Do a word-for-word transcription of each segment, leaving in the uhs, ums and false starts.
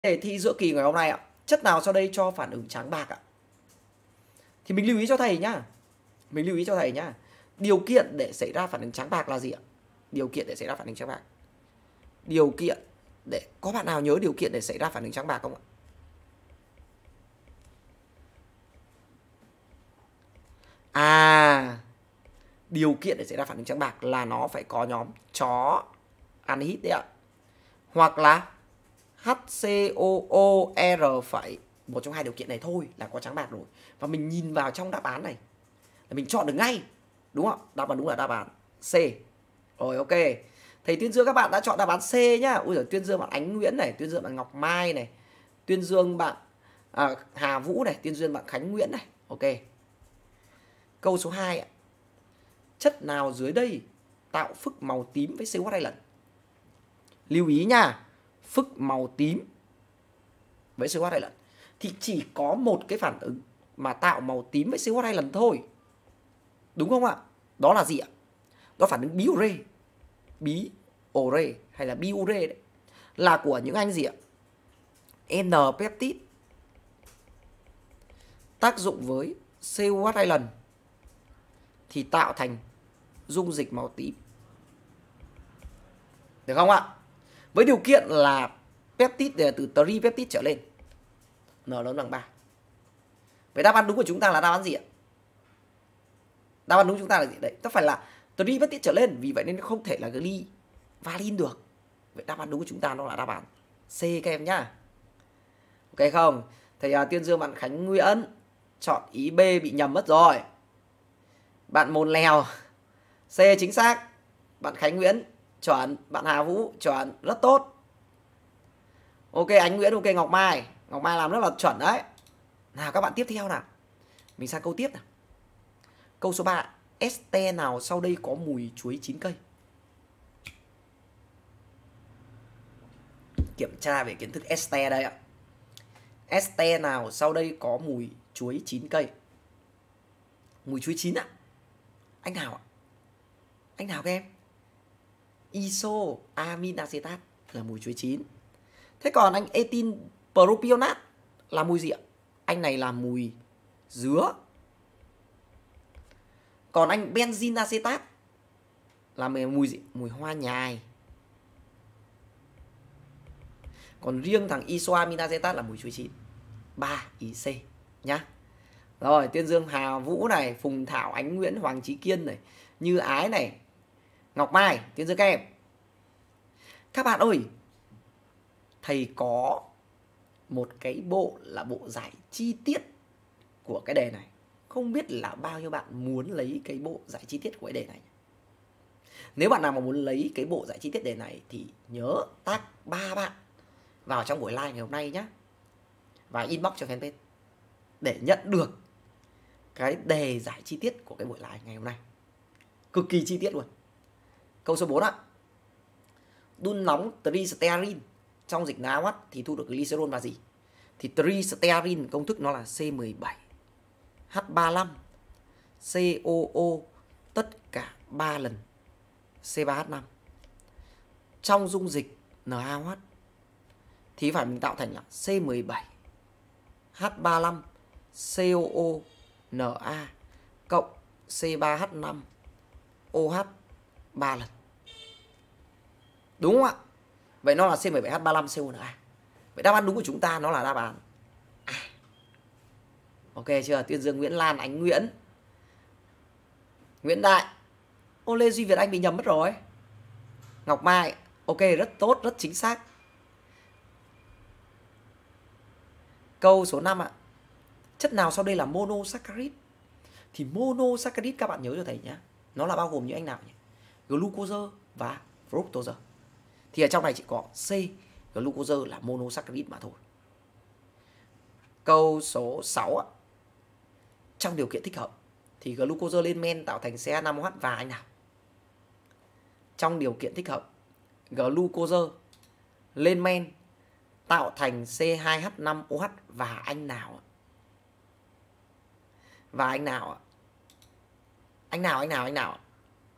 Đề thi giữa kỳ ngày hôm nay ạ. Chất nào sau đây cho phản ứng trắng bạc ạ? Thì mình lưu ý cho thầy nhá. Mình lưu ý cho thầy nhá. Điều kiện để xảy ra phản ứng trắng bạc là gì ạ? Điều kiện để xảy ra phản ứng trắng bạc. Điều kiện để có bạn nào nhớ điều kiện để xảy ra phản ứng trắng bạc không ạ? À, điều kiện để xảy ra phản ứng trắng bạc là nó phải có nhóm chó anhydride đấy ạ. Hoặc là HCOOR phẩy. Một trong hai điều kiện này thôi là có trắng bạc rồi. Và mình nhìn vào trong đáp án này là mình chọn được ngay. Đúng không? Đáp án đúng là đáp án C. Rồi ok. Thầy tuyên dương các bạn đã chọn đáp án C nhá. Ui giời, tuyên dương bạn Ánh Nguyễn này, tuyên dương bạn Ngọc Mai này, tuyên dương bạn à, Hà Vũ này, tuyên dương bạn Khánh Nguyễn này. Ok. Câu số hai ạ. Chất nào dưới đây tạo phức màu tím với xê o hát hai lần? Lưu ý nha. Phức màu tím với xê o hát hai lần thì chỉ có một cái phản ứng mà tạo màu tím với xê o hát hai lần thôi. Đúng không ạ? Đó là gì ạ? Đó là phản ứng biure. Biure hay là biure đấy. Là của những anh gì ạ? N-peptide tác dụng với xê o hát hai lần thì tạo thành dung dịch màu tím. Được không ạ? Với điều kiện là peptide từ tripeptide trở lên. N lớn bằng ba. Vậy đáp án đúng của chúng ta là đáp án gì ạ? Đáp án đúng của chúng ta là gì? Đấy, nó phải là tripeptide trở lên, vì vậy nên nó không thể là glyvaline được. Vậy đáp án đúng của chúng ta nó là đáp án C các em nhá. Ok không? Thầy uh, tuyên dương bạn Khánh Nguyễn chọn ý B bị nhầm mất rồi. Bạn Mồn Lèo C chính xác. Bạn Khánh Nguyễn chuẩn. Bạn Hà Vũ chuẩn. Rất tốt. Ok Ánh Nguyễn, ok Ngọc Mai. Ngọc Mai làm rất là chuẩn đấy. Nào các bạn tiếp theo nào. Mình sang câu tiếp nào. Câu số ba. Este nào sau đây có mùi chuối chín cây? Kiểm tra về kiến thức este đây ạ. Este nào sau đây có mùi chuối chín cây? Mùi chuối chín ạ. Anh nào ạ? Anh nào các em? Isoamin acetat là mùi chuối chín. Thế còn anh ethyl propionate là mùi gì ạ? Anh này là mùi dứa. Còn anh benzene acetat là mùi gì? Mùi hoa nhài. Còn riêng thằng isoamin acetat là mùi chuối chín. ba ý C nhá. Rồi, tuyên dương Hà Vũ này, Phùng Thảo, Ánh Nguyễn, Hoàng Trí Kiên này, Như Ái này, Ngọc Mai, tuyên dương các em. Các bạn ơi, thầy có một cái bộ là bộ giải chi tiết của cái đề này. Không biết là bao nhiêu bạn muốn lấy cái bộ giải chi tiết của cái đề này. Nếu bạn nào mà muốn lấy cái bộ giải chi tiết đề này thì nhớ tag ba bạn vào trong buổi live ngày hôm nay nhé. Và inbox cho fanpage để nhận được cái đề giải chi tiết của cái buổi live ngày hôm nay. Cực kỳ chi tiết luôn. Câu số bốn ạ. Đun nóng tristearin trong dịch NaOH thì thu được glycerol là gì? Thì tristearin công thức nó là C mười bảy H ba mươi lăm C O O tất cả ba lần C ba H năm. Trong dung dịch NaOH thì phải mình tạo thành là C mười bảy H ba mươi lăm C O O Na cộng C ba H năm OH ba lần. Đúng không ạ? Vậy nó là C mười bảy H ba mươi lăm C O Na. Vậy đáp án đúng của chúng ta nó là đáp án A. Ok chưa? Tuyên dương Nguyễn Lan, Ánh Nguyễn, Nguyễn Đại. Ô, Lê Duy Việt Anh bị nhầm mất rồi. Ngọc Mai, ok, rất tốt, rất chính xác. Câu số năm ạ. Chất nào sau đây là monosaccharide? Thì monosaccharide các bạn nhớ cho thầy nhé. Nó là bao gồm những anh nào nhỉ? Glucose và fructose. Thì ở trong này chỉ có C, glucose là monosaccharide mà thôi. Câu số sáu ạ. Trong điều kiện thích hợp thì glucose lên men tạo thành C H năm O H và anh nào? Trong điều kiện thích hợp, glucose lên men tạo thành C hai H năm O H và anh nào? Và anh nào ạ? Anh nào, anh nào, anh nào?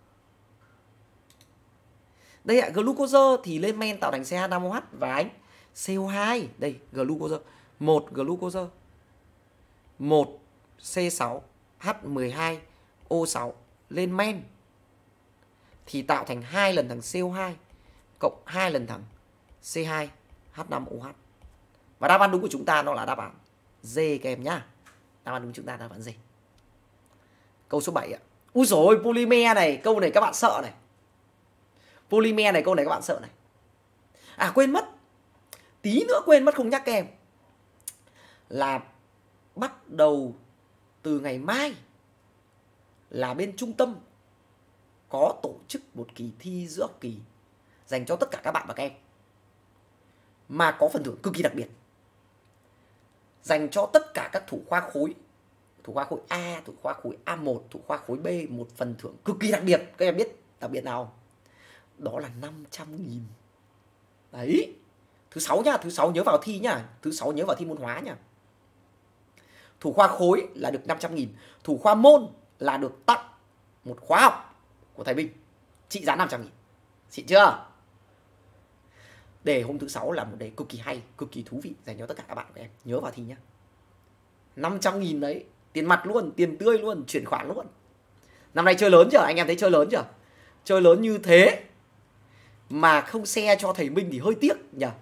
Đây ạ, glucose thì lên men tạo thành C H năm O H và anh xê o hai. Đây, glucose. một glucose. một xê sáu hát mười hai o sáu lên men thì tạo thành hai lần thằng xê o hai cộng hai lần thằng xê hai hát năm o hát. Và đáp án đúng của chúng ta nó là đáp án D các em nhá. Đáp án đúng của chúng ta là đáp án D. Câu số bảy ạ. Úi dồi ôi, polymer này, câu này các bạn sợ này. Polymer này, câu này các bạn sợ này. À quên mất. Tí nữa quên mất không nhắc các em. Là bắt đầu từ ngày mai là bên trung tâm có tổ chức một kỳ thi giữa học kỳ dành cho tất cả các bạn và các em, mà có phần thưởng cực kỳ đặc biệt dành cho tất cả các thủ khoa khối, thủ khoa khối A, thủ khoa khối A một, thủ khoa khối B, một phần thưởng cực kỳ đặc biệt. Các em biết đặc biệt nào không? Đó là năm trăm nghìn. Đấy. Thứ sáu nhá, thứ sáu nhớ vào thi nhá, thứ sáu nhớ vào thi môn hóa nhá. Thủ khoa khối là được năm trăm nghìn, thủ khoa môn là được tặng một khóa học của thầy Minh trị giá năm trăm nghìn. Xịn chưa? Đề hôm thứ sáu là một đề cực kỳ hay, cực kỳ thú vị dành cho tất cả các bạn của em. Nhớ vào thi nhá. năm trăm nghìn đấy, tiền mặt luôn, tiền tươi luôn, chuyển khoản luôn. Năm nay chơi lớn chưa? Anh em thấy chơi lớn chưa? Chơi lớn như thế mà không share cho thầy Minh thì hơi tiếc nhỉ.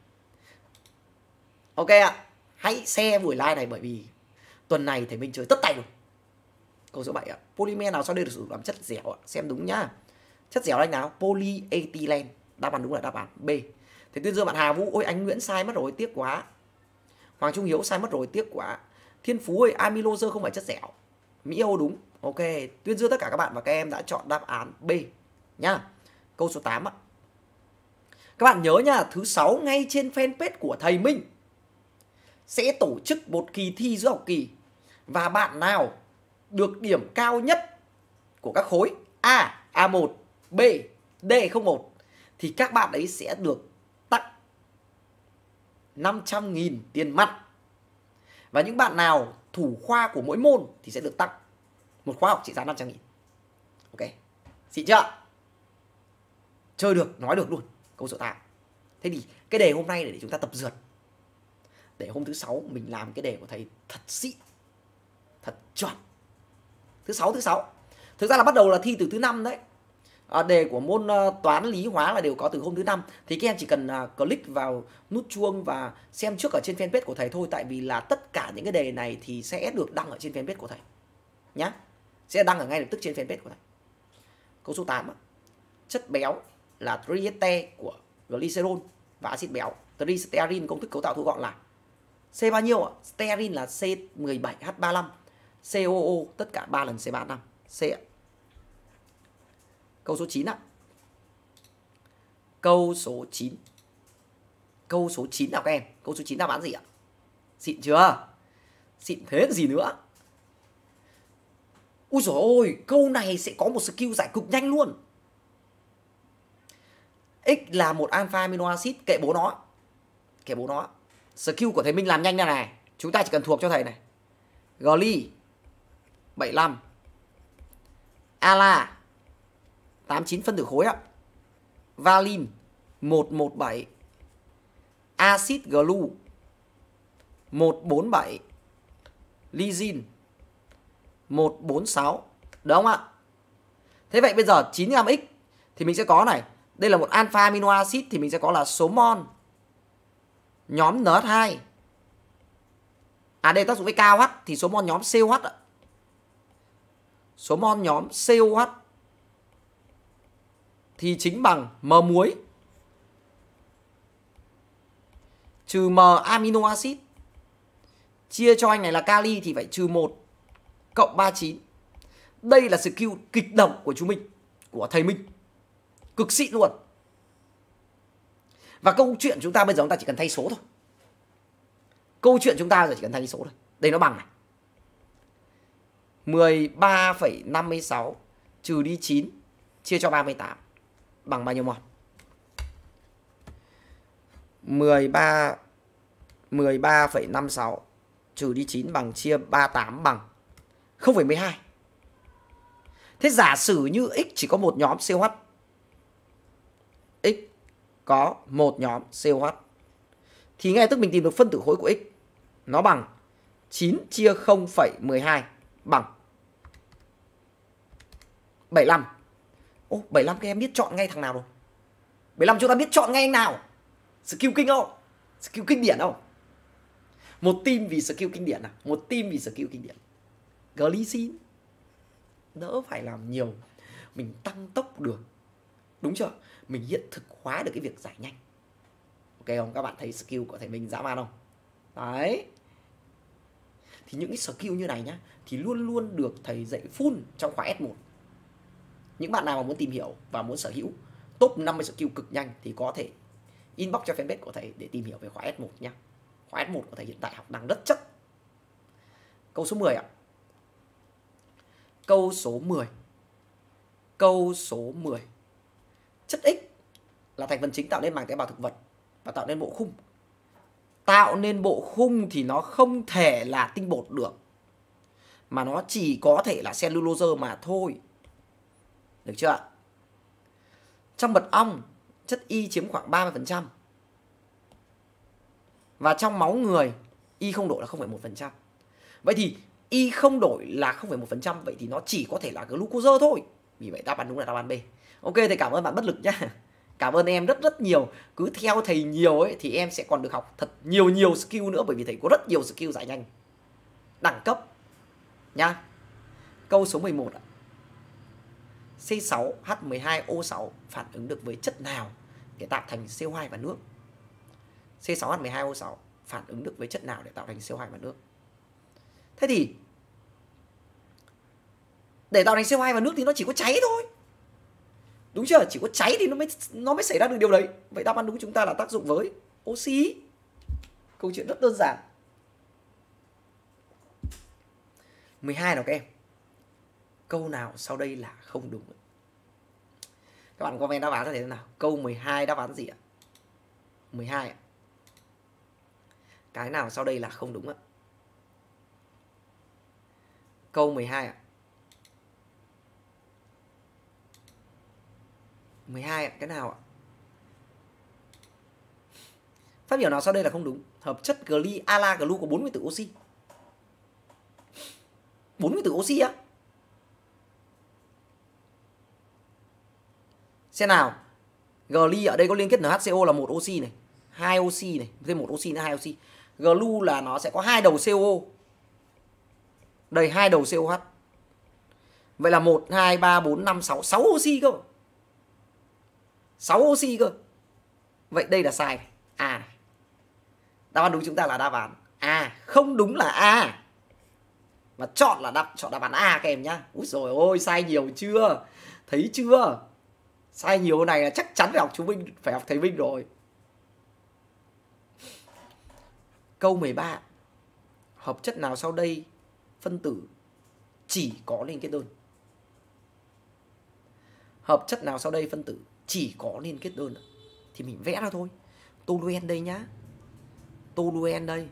Ok ạ. Hãy share buổi live này bởi vì tuần này thầy Minh chơi tất tay luôn. Câu số bảy ạ. Polymer nào sau đây được sử dụng làm chất dẻo ạ? Xem đúng nhá. Chất dẻo là anh nào? Polyethylene. Đáp án đúng là đáp án B. Thế tuyên dương bạn Hà Vũ, ôi anh Nguyễn sai mất rồi, tiếc quá. Hoàng Trung Hiếu sai mất rồi, tiếc quá. Thiên Phú ơi, amylose không phải chất dẻo. Mỹ Âu đúng. Ok, tuyên dương tất cả các bạn và các em đã chọn đáp án B nhá. Câu số tám ạ. Các bạn nhớ nhá, thứ sáu ngay trên fanpage của thầy Minh sẽ tổ chức một kỳ thi giữa học kỳ, và bạn nào được điểm cao nhất của các khối A, A một, B, D không một thì các bạn ấy sẽ được tặng năm trăm nghìn tiền mặt. Và những bạn nào thủ khoa của mỗi môn thì sẽ được tặng một khóa học trị giá năm trăm nghìn. Ok, xịn chưa? Chơi được, nói được luôn. Câu số tám. Thế thì cái đề hôm nay để chúng ta tập dượt, để hôm thứ sáu mình làm cái đề của thầy thật xịn, thật chuẩn. Thứ sáu, thứ sáu. Thực ra là bắt đầu là thi từ thứ năm đấy. À, đề của môn uh, toán lý hóa là đều có từ hôm thứ năm. Thì các em chỉ cần uh, click vào nút chuông và xem trước ở trên fanpage của thầy thôi. Tại vì là tất cả những cái đề này thì sẽ được đăng ở trên fanpage của thầy nhá. Sẽ đăng ở ngay lập tức trên fanpage của thầy. Câu số tám. Chất béo là trieste của glycerol và axit béo. Tristearin, công thức cấu tạo thu gọn là C bao nhiêu ạ? Stearin là C mười bảy H ba mươi lăm, C O O tất cả ba lần C ba mươi lăm. C ạ. Câu số chín ạ. Câu số chín. Câu số chín nào các em? Câu số chín đáp án gì ạ? Xịn chưa? Xịn thế gì nữa? Úi dồi ôi, câu này sẽ có một skill giải cực nhanh luôn. X là một alpha amino acid, kệ bố nó. Kệ bố nó. Skill của thầy Minh làm nhanh ra này. Chúng ta chỉ cần thuộc cho thầy này. Gly bảy mươi lăm, Ala tám mươi chín phân tử khối ạ. Valin một trăm mười bảy, Acid Glu một trăm bốn mươi bảy, Lysine một trăm bốn mươi sáu. Đúng không ạ? Thế vậy bây giờ chín gam X thì mình sẽ có này. Đây là một alpha amino acid thì mình sẽ có là số mol nhóm en hát hai. À đây tác dụng với ca o hát thì số mol nhóm xê o hát ạ. Số mol nhóm xê o hát thì chính bằng M muối trừ M amino acid chia cho anh này là kali thì phải trừ một cộng ba mươi chín. Đây là skill kịch độc của chú Minh, của thầy Minh. Cực xịn luôn. Và câu chuyện chúng ta bây giờ chúng ta chỉ cần thay số thôi. Câu chuyện chúng ta bây giờ chỉ cần thay số thôi. Đây nó bằng này. mười ba phẩy năm mươi sáu trừ đi chín chia cho ba mươi tám bằng bao nhiêu mol? mười ba mười ba phẩy năm mươi sáu trừ đi chín bằng chia ba mươi tám bằng không phẩy mười hai. Thế giả sử như X chỉ có một nhóm xê o hát. X có một nhóm xê o hát thì ngay tức mình tìm được phân tử khối của x nó bằng chín chia không phẩy mười hai bằng bảy mươi lăm. Ô, bảy mươi lăm các em biết chọn ngay thằng nào rồi? bảy mươi lăm chúng ta biết chọn ngay anh nào? Skill kinh không? Skill kinh điển không? Một team vì skill kinh điển à? Một team vì skill kinh điển. Glycine. Đỡ phải làm nhiều. Mình tăng tốc được. Đúng chưa? Mình hiện thực hóa được cái việc giải nhanh. Ok không? Các bạn thấy skill của thầy mình dã man không? Đấy. Thì những cái skill như này nhá, thì luôn luôn được thầy dạy full trong khóa S một. Những bạn nào mà muốn tìm hiểu và muốn sở hữu top năm mươi skill cực nhanh thì có thể inbox cho fanpage của thầy để tìm hiểu về khóa S một nhé. Khóa S một của thầy hiện tại học đang rất chất. Câu số mười ạ. Câu số mười. Câu số mười. Chất X là thành phần chính tạo nên màng tế bào thực vật và tạo nên bộ khung. Tạo nên bộ khung thì nó không thể là tinh bột được, mà nó chỉ có thể là cellulose mà thôi. Được chưa ạ? Trong mật ong, chất Y chiếm khoảng ba mươi phần trăm. Và trong máu người, Y không đổi là không phẩy một phần trăm. Vậy thì Y không đổi là không phẩy một phần trăm, vậy thì nó chỉ có thể là glucose thôi. Vì vậy đáp án đúng là đáp án B. Ok, thầy cảm ơn bạn bất lực nhá. Cảm ơn em rất rất nhiều. Cứ theo thầy nhiều ấy thì em sẽ còn được học thật nhiều nhiều skill nữa, bởi vì thầy có rất nhiều skill giải nhanh đẳng cấp nhá. Câu số mười một ạ. C sáu H mười hai O sáu phản ứng được với chất nào để tạo thành C O hai và nước? C sáu H mười hai O sáu phản ứng được với chất nào để tạo thành C O hai và nước? Thế thì để tạo thành C O hai và nước thì nó chỉ có cháy thôi. Đúng chưa? Chỉ có cháy thì nó mới nó mới xảy ra được điều đấy. Vậy đáp án đúng của chúng ta là tác dụng với oxy. Câu chuyện rất đơn giản. mười hai nào các em. Câu nào sau đây là không đúng? Các bạn comment đáp án ra thế nào? Câu mười hai đáp án gì ạ? mười hai ạ. Cái nào sau đây là không đúng ạ? Câu mười hai ạ. mười hai ạ, cái nào ạ? Phát biểu nào sau đây là không đúng? Hợp chất gly ala glu có bốn mươi tử oxy. bốn mươi tử oxy á? Xem nào. Gly ở đây có liên kết en hát xê o là một oxy này, hai oxy này, thêm một oxy nữa, hai oxy. Glu là nó sẽ có hai đầu xê o. Đây hai đầu xê o hát. Vậy là một hai ba bốn năm sáu, sáu oxy cơ. sáu oxy cơ. Vậy đây là sai này. A này. Đáp án đúng chúng ta là đáp án A, không đúng là A. Mà chọn là đáp chọn đáp án A các em nhá. Úi dồi ôi, sai nhiều chưa? Thấy chưa? Sai nhiều này là chắc chắn phải học chú Minh, phải học thầy Minh rồi. Câu mười ba. Hợp chất nào sau đây phân tử chỉ có liên kết đơn? Hợp chất nào sau đây phân tử chỉ có liên kết đơn? Thì mình vẽ ra thôi. Toluen đây nhá. Toluen đây.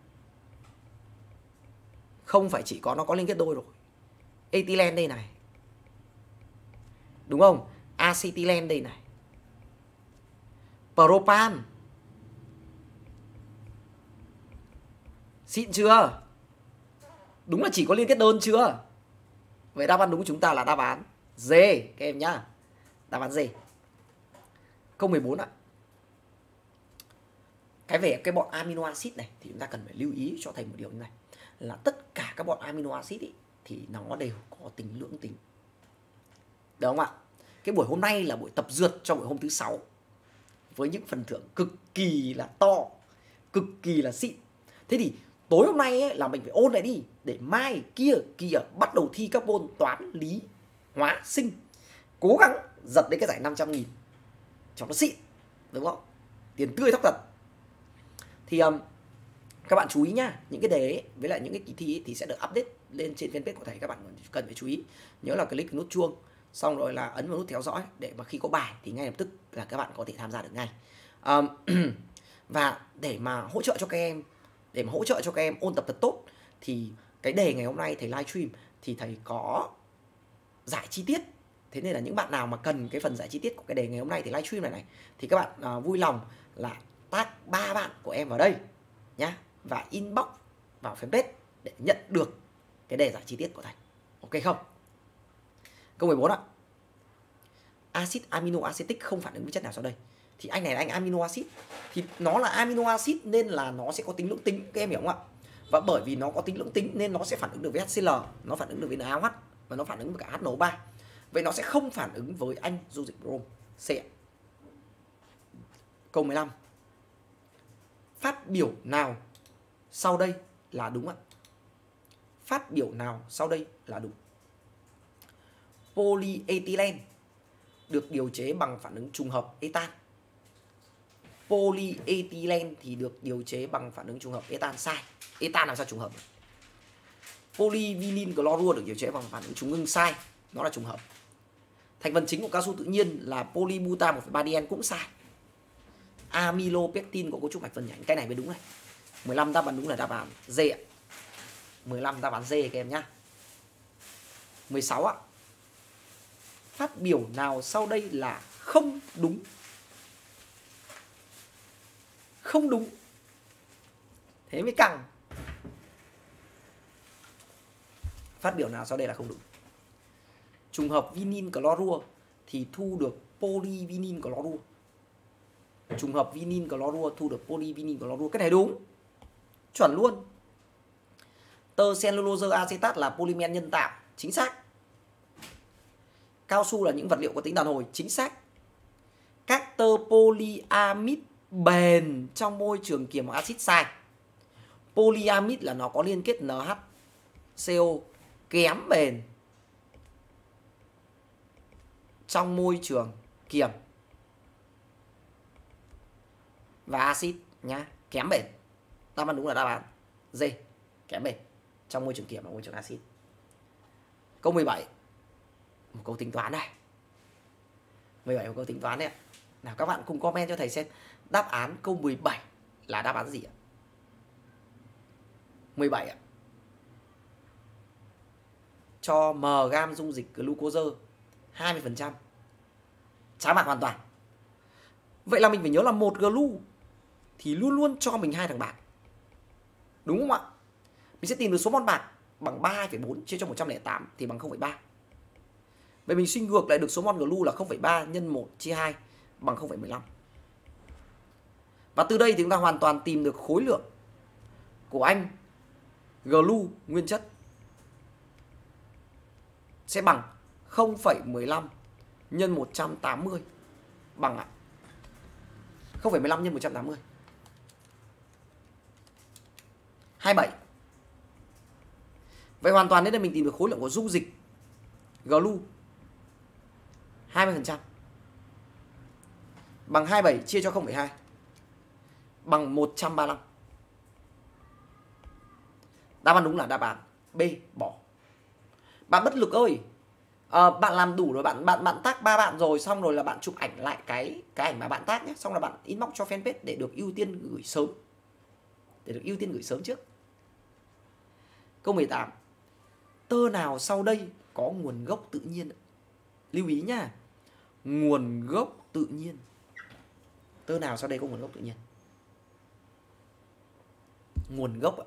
Không phải chỉ có nó có liên kết đôi rồi. Ethylene đây này. Đúng không? Acetylen đây này. Propan. Xịn chưa? Đúng là chỉ có liên kết đơn chưa? Vậy đáp án đúng của chúng ta là đáp án D các em nhá. Đáp án D. Câu mười bốn ạ. Cái về cái bọn amino acid này thì chúng ta cần phải lưu ý cho thầy một điều như này, là tất cả các bọn amino acid ý, thì nó đều có tính lưỡng tính. Được không ạ? Cái buổi hôm nay là buổi tập dượt cho buổi hôm thứ sáu, với những phần thưởng cực kỳ là to, cực kỳ là xịn. Thế thì tối hôm nay ấy, là mình phải ôn lại đi, để mai kia kia bắt đầu thi các môn toán, lý, hóa, sinh. Cố gắng giật đến cái giải năm trăm nghìn cho nó xịn, đúng không? Tiền tươi thóc thật. Thì um, các bạn chú ý nhá, những cái đề ấy, với lại những cái kỳ thi ấy, thì sẽ được update lên trên fanpage của thầy. Các bạn cần phải chú ý, nhớ là click nút chuông, xong rồi là ấn vào nút theo dõi, để mà khi có bài thì ngay lập tức là các bạn có thể tham gia được ngay. um, Và để mà hỗ trợ cho các em, để mà hỗ trợ cho các em ôn tập thật tốt, thì cái đề ngày hôm nay thầy livestream thì thầy có giải chi tiết. Thế nên là những bạn nào mà cần cái phần giải chi tiết của cái đề ngày hôm nay thì livestream này này, thì các bạn uh, vui lòng là tag ba bạn của em vào đây nhá, và inbox vào fanpage để nhận được cái đề giải chi tiết của thầy. Ok không? Câu mười bốn ạ. Acid aminoacetic không phản ứng với chất nào sau đây? Thì anh này là anh amino acid, thì nó là amino acid nên là nó sẽ có tính lưỡng tính, các em hiểu không ạ? Và bởi vì nó có tính lưỡng tính nên nó sẽ phản ứng được với HCl, nó phản ứng được với NaOH và nó phản ứng với cả H N O ba. Vậy nó sẽ không phản ứng với anh dung dịch brom C. Câu mười lăm. Phát biểu nào sau đây là đúng ạ? Phát biểu nào sau đây là đúng? Polyethylene được điều chế bằng phản ứng trùng hợp etan. Polyethylene thì được điều chế bằng phản ứng trùng hợp etan, sai. Etan làm sao trùng hợp? Polyvinyl chlorua được điều chế bằng phản ứng trùng ngưng, sai. Nó là trùng hợp. Thành phần chính của cao su tự nhiên là polybutan một phẩy ba dien, cũng sai. Amylopectin có cấu trúc mạch phân nhánh, cái này mới đúng này. mười lăm đáp án đúng là đáp án D ạ. mười lăm đáp án D các em nhá. mười sáu ạ. Phát biểu nào sau đây là không đúng? Không đúng. Thế mới căng. Phát biểu nào sau đây là không đúng? Trùng hợp vinyl chlorua thì thu được polyvinyl chlorua. Trùng hợp vinyl chlorua thu được polyvinyl chlorua, cái này đúng. Chuẩn luôn. Tơ cellulose acetat là polymer nhân tạo, chính xác. Cao su là những vật liệu có tính đàn hồi, chính xác. Các tơ polyamide bền trong môi trường kiềm hoặc axit, sai. Polyamide là nó có liên kết NaCO kém bền trong môi trường kiềm và axit nhá, kém bền. Đáp án đúng là đáp án D, kém bền trong môi trường kiềm và môi trường axit. Câu mười bảy, một câu tính toán này. mười bảy một câu tính toán đấy ạ. Nào các bạn cùng comment cho thầy xem đáp án câu mười bảy là đáp án gì ạ? mười bảy ạ. Cho m gam dung dịch glucose hai mươi phần trăm. Trái bạc hoàn toàn. Vậy là mình phải nhớ là một glu thì luôn luôn cho mình hai thằng bạc. Đúng không ạ? Mình sẽ tìm được số mol bạc bằng ba mươi hai phẩy bốn chia cho một trăm lẻ tám thì bằng không phẩy ba. Vậy mình suy ngược lại được số mol glu là không phẩy ba nhân một chia hai bằng không phẩy mười lăm. Và từ đây thì chúng ta hoàn toàn tìm được khối lượng của anh glu nguyên chất sẽ bằng không phẩy mười lăm nhân một trăm tám mươi bằng ạ không phẩy mười lăm nhân một trăm tám mươi. hai mươi bảy. Vậy hoàn toàn đến đây mình tìm được khối lượng của dung dịch glu hai mươi phần trăm bằng hai mươi bảy chia cho không phẩy hai bằng một trăm ba mươi lăm. Đáp án đúng là đáp án B, bỏ. Bạn bất lực ơi, à, bạn làm đủ rồi, bạn bạn bạn tag ba bạn rồi, xong rồi là bạn chụp ảnh lại cái cái ảnh mà bạn tag nhé, xong là bạn inbox cho fanpage để được ưu tiên gửi sớm, để được ưu tiên gửi sớm trước. Câu mười tám. Tơ nào sau đây có nguồn gốc tự nhiên? Lưu ý nhá, nguồn gốc tự nhiên. Tơ nào sau đây có nguồn gốc tự nhiên? Nguồn gốc ạ.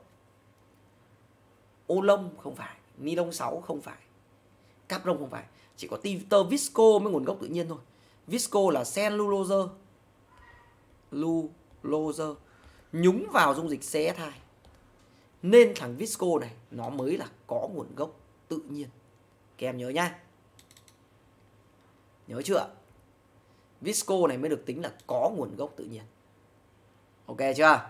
Ô lông không phải, ni lông sáu không phải, cáp rông không phải, chỉ có tơ visco mới nguồn gốc tự nhiên thôi. Visco là cellulose, lulose nhúng vào dung dịch xê ét hai, nên thằng visco này nó mới là có nguồn gốc tự nhiên. Các em nhớ nhá, nhớ chưa? Visco này mới được tính là có nguồn gốc tự nhiên. Ok chưa?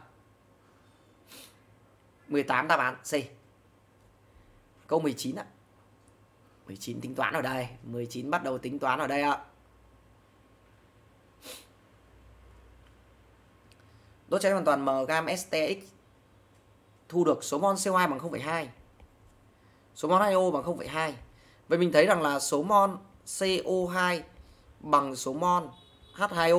mười tám đáp án C. Câu mười chín ạ. mười chín tính toán ở đây, mười chín bắt đầu tính toán ở đây ạ. Đốt cháy hoàn toàn m gam ét tê ích thu được số mol xê o hai bằng không phẩy hai, số mol hát o bằng không phẩy hai. Vậy mình thấy rằng là số mol xê o hai bằng số mol hát hai o.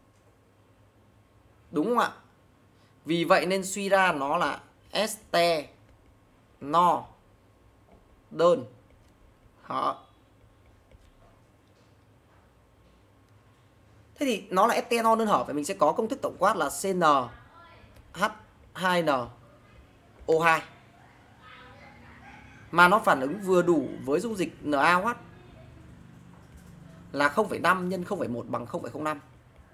Đúng không ạ? Vì vậy nên suy ra nó là este no đơn. Đó. Thế thì nó là etanol đơn hợp, vậy mình sẽ có công thức tổng quát là C N H hai N O hai. Mà nó phản ứng vừa đủ với dung dịch NaOH là không phẩy năm nhân không phẩy một bằng không phẩy không năm.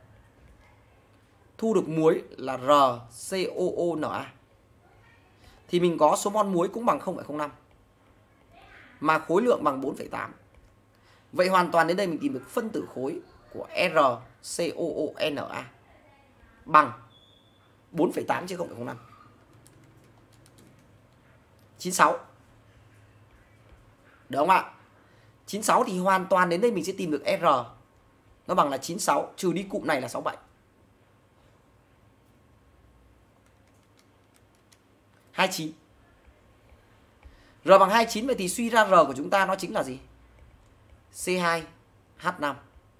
Thu được muối là R C O O N A. Thì mình có số mol muối cũng bằng không phẩy không năm. Mà khối lượng bằng bốn phẩy tám. Vậy hoàn toàn đến đây mình tìm được phân tử khối của R C O O N A bằng bốn phẩy tám chia không phẩy không năm. chín mươi sáu. Được không ạ? chín mươi sáu thì hoàn toàn đến đây mình sẽ tìm được R. Nó bằng là chín mươi sáu trừ đi cụm này là sáu mươi bảy. hai mươi chín. R bằng hai mươi chín, vậy thì suy ra R của chúng ta nó chính là gì? C hai H năm.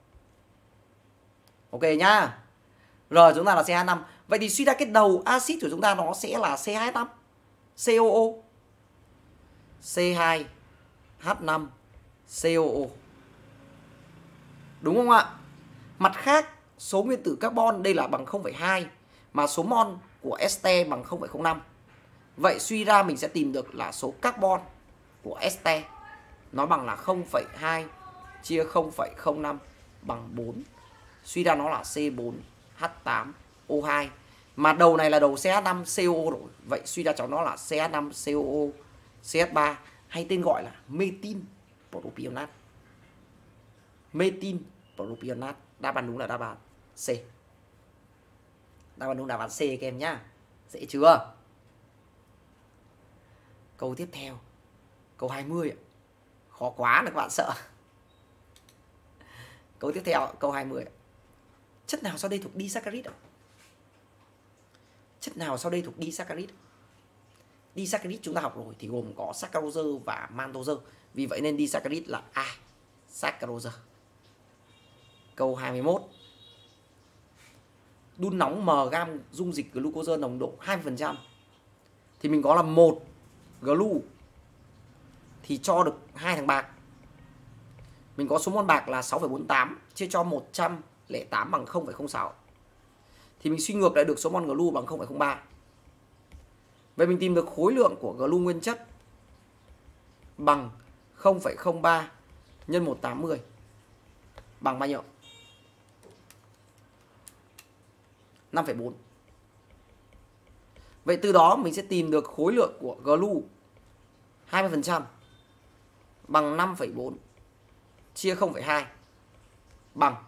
Ok nhá. R chúng ta là C hai H năm. Vậy thì suy ra cái đầu axit của chúng ta nó sẽ là C hai H năm. C O O. C hai H năm C O O. Đúng không ạ? Mặt khác, số nguyên tử carbon đây là bằng không phẩy hai, mà số mol của este bằng không phẩy không năm. Vậy suy ra mình sẽ tìm được là số carbon của este nó bằng là không phẩy hai chia không phẩy không năm bằng bốn. Suy ra nó là C bốn H tám O hai. Mà đầu này là đầu C H năm C O O rồi. Vậy suy ra cho nó là C H năm C O O C H ba, hay tên gọi là methyl propionat. Methyl propionat. Đáp án đúng là đáp án C. Đáp án đúng là đáp án C các em nhá. Dễ chưa? Câu tiếp theo, câu hai mươi ạ. Khó quá là các bạn sợ. Câu tiếp theo, câu hai mươi. Chất nào sau đây thuộc disaccharide ạ? Chất nào sau đây thuộc disaccharide? Disaccharide chúng ta học rồi thì gồm có saccharose và maltose. Vì vậy nên disaccharide là A, saccharose. Câu hai mươi mốt. Đun nóng M gam dung dịch glucose nồng độ hai mươi phần trăm thì mình có là một glu thì cho được hai thằng bạc. Mình có số mol bạc là sáu phẩy bốn tám chia cho một trăm lẻ tám bằng không phẩy không sáu. Thì mình suy ngược lại được số mol glu bằng không phẩy không ba. Vậy mình tìm được khối lượng của glu nguyên chất bằng không phẩy không ba nhân một trăm tám mươi bằng bao nhiêu? năm phẩy bốn. Vậy từ đó mình sẽ tìm được khối lượng của glu hai mươi phần trăm bằng năm phẩy bốn chia không phẩy hai bằng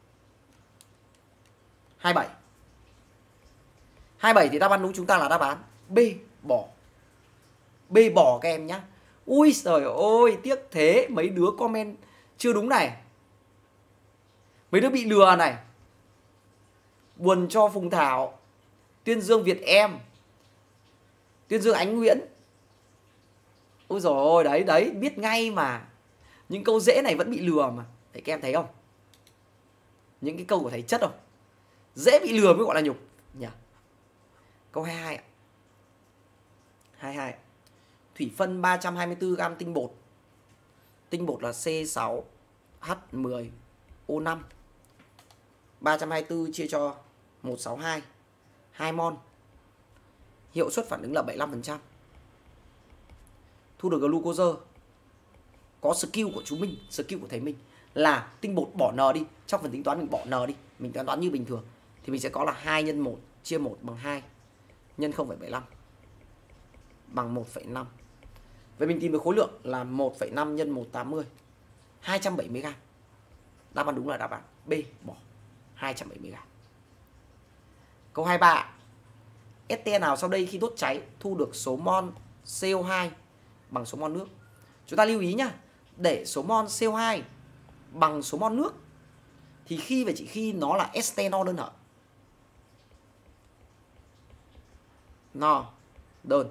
hai mươi bảy. hai mươi bảy thì đáp án đúng chúng ta là đáp án B, bỏ. B, bỏ các em nhé. Ui trời ơi, tiếc thế. Mấy đứa comment chưa đúng này. Mấy đứa bị lừa này. Buồn cho Phùng Thảo, Tuyên Dương Việt Em, Tuyên Dương Ánh Nguyễn. Ôi dồi ôi, đấy, đấy, biết ngay mà. Những câu dễ này vẫn bị lừa mà. Đấy, các em thấy không? Những cái câu của thầy chất không? Dễ bị lừa mới gọi là nhục nhỉ? Câu hai mươi hai ạ. hai mươi hai. Thủy phân ba trăm hai mươi tư gam tinh bột. Tinh bột là C sáu H mười O năm. ba trăm hai mươi tư chia cho một trăm sáu mươi hai, hai mol. Hiệu suất phản ứng là bảy mươi lăm phần trăm. Thu được glucose. Có skill của chú Minh, skill của thầy Minh là tinh bột bỏ N đi. Trong phần tính toán mình bỏ N đi, mình tính toán như bình thường thì mình sẽ có là hai nhân một chia một bằng hai nhân không phẩy bảy mươi lăm bằng một phẩy năm. Vậy mình tìm được khối lượng là một phẩy năm nhân một trăm tám mươi, hai trăm bảy mươi gam. Đáp án đúng là đáp án B, bỏ, hai trăm bảy mươi gam. Câu hai mươi ba. Este nào sau đây khi đốt cháy thu được số mol C O hai bằng số mol nước? Chúng ta lưu ý nhá, để số mol C O hai bằng số mol nước thì khi và chỉ khi nó là estanol đơn hợp. No, đơn.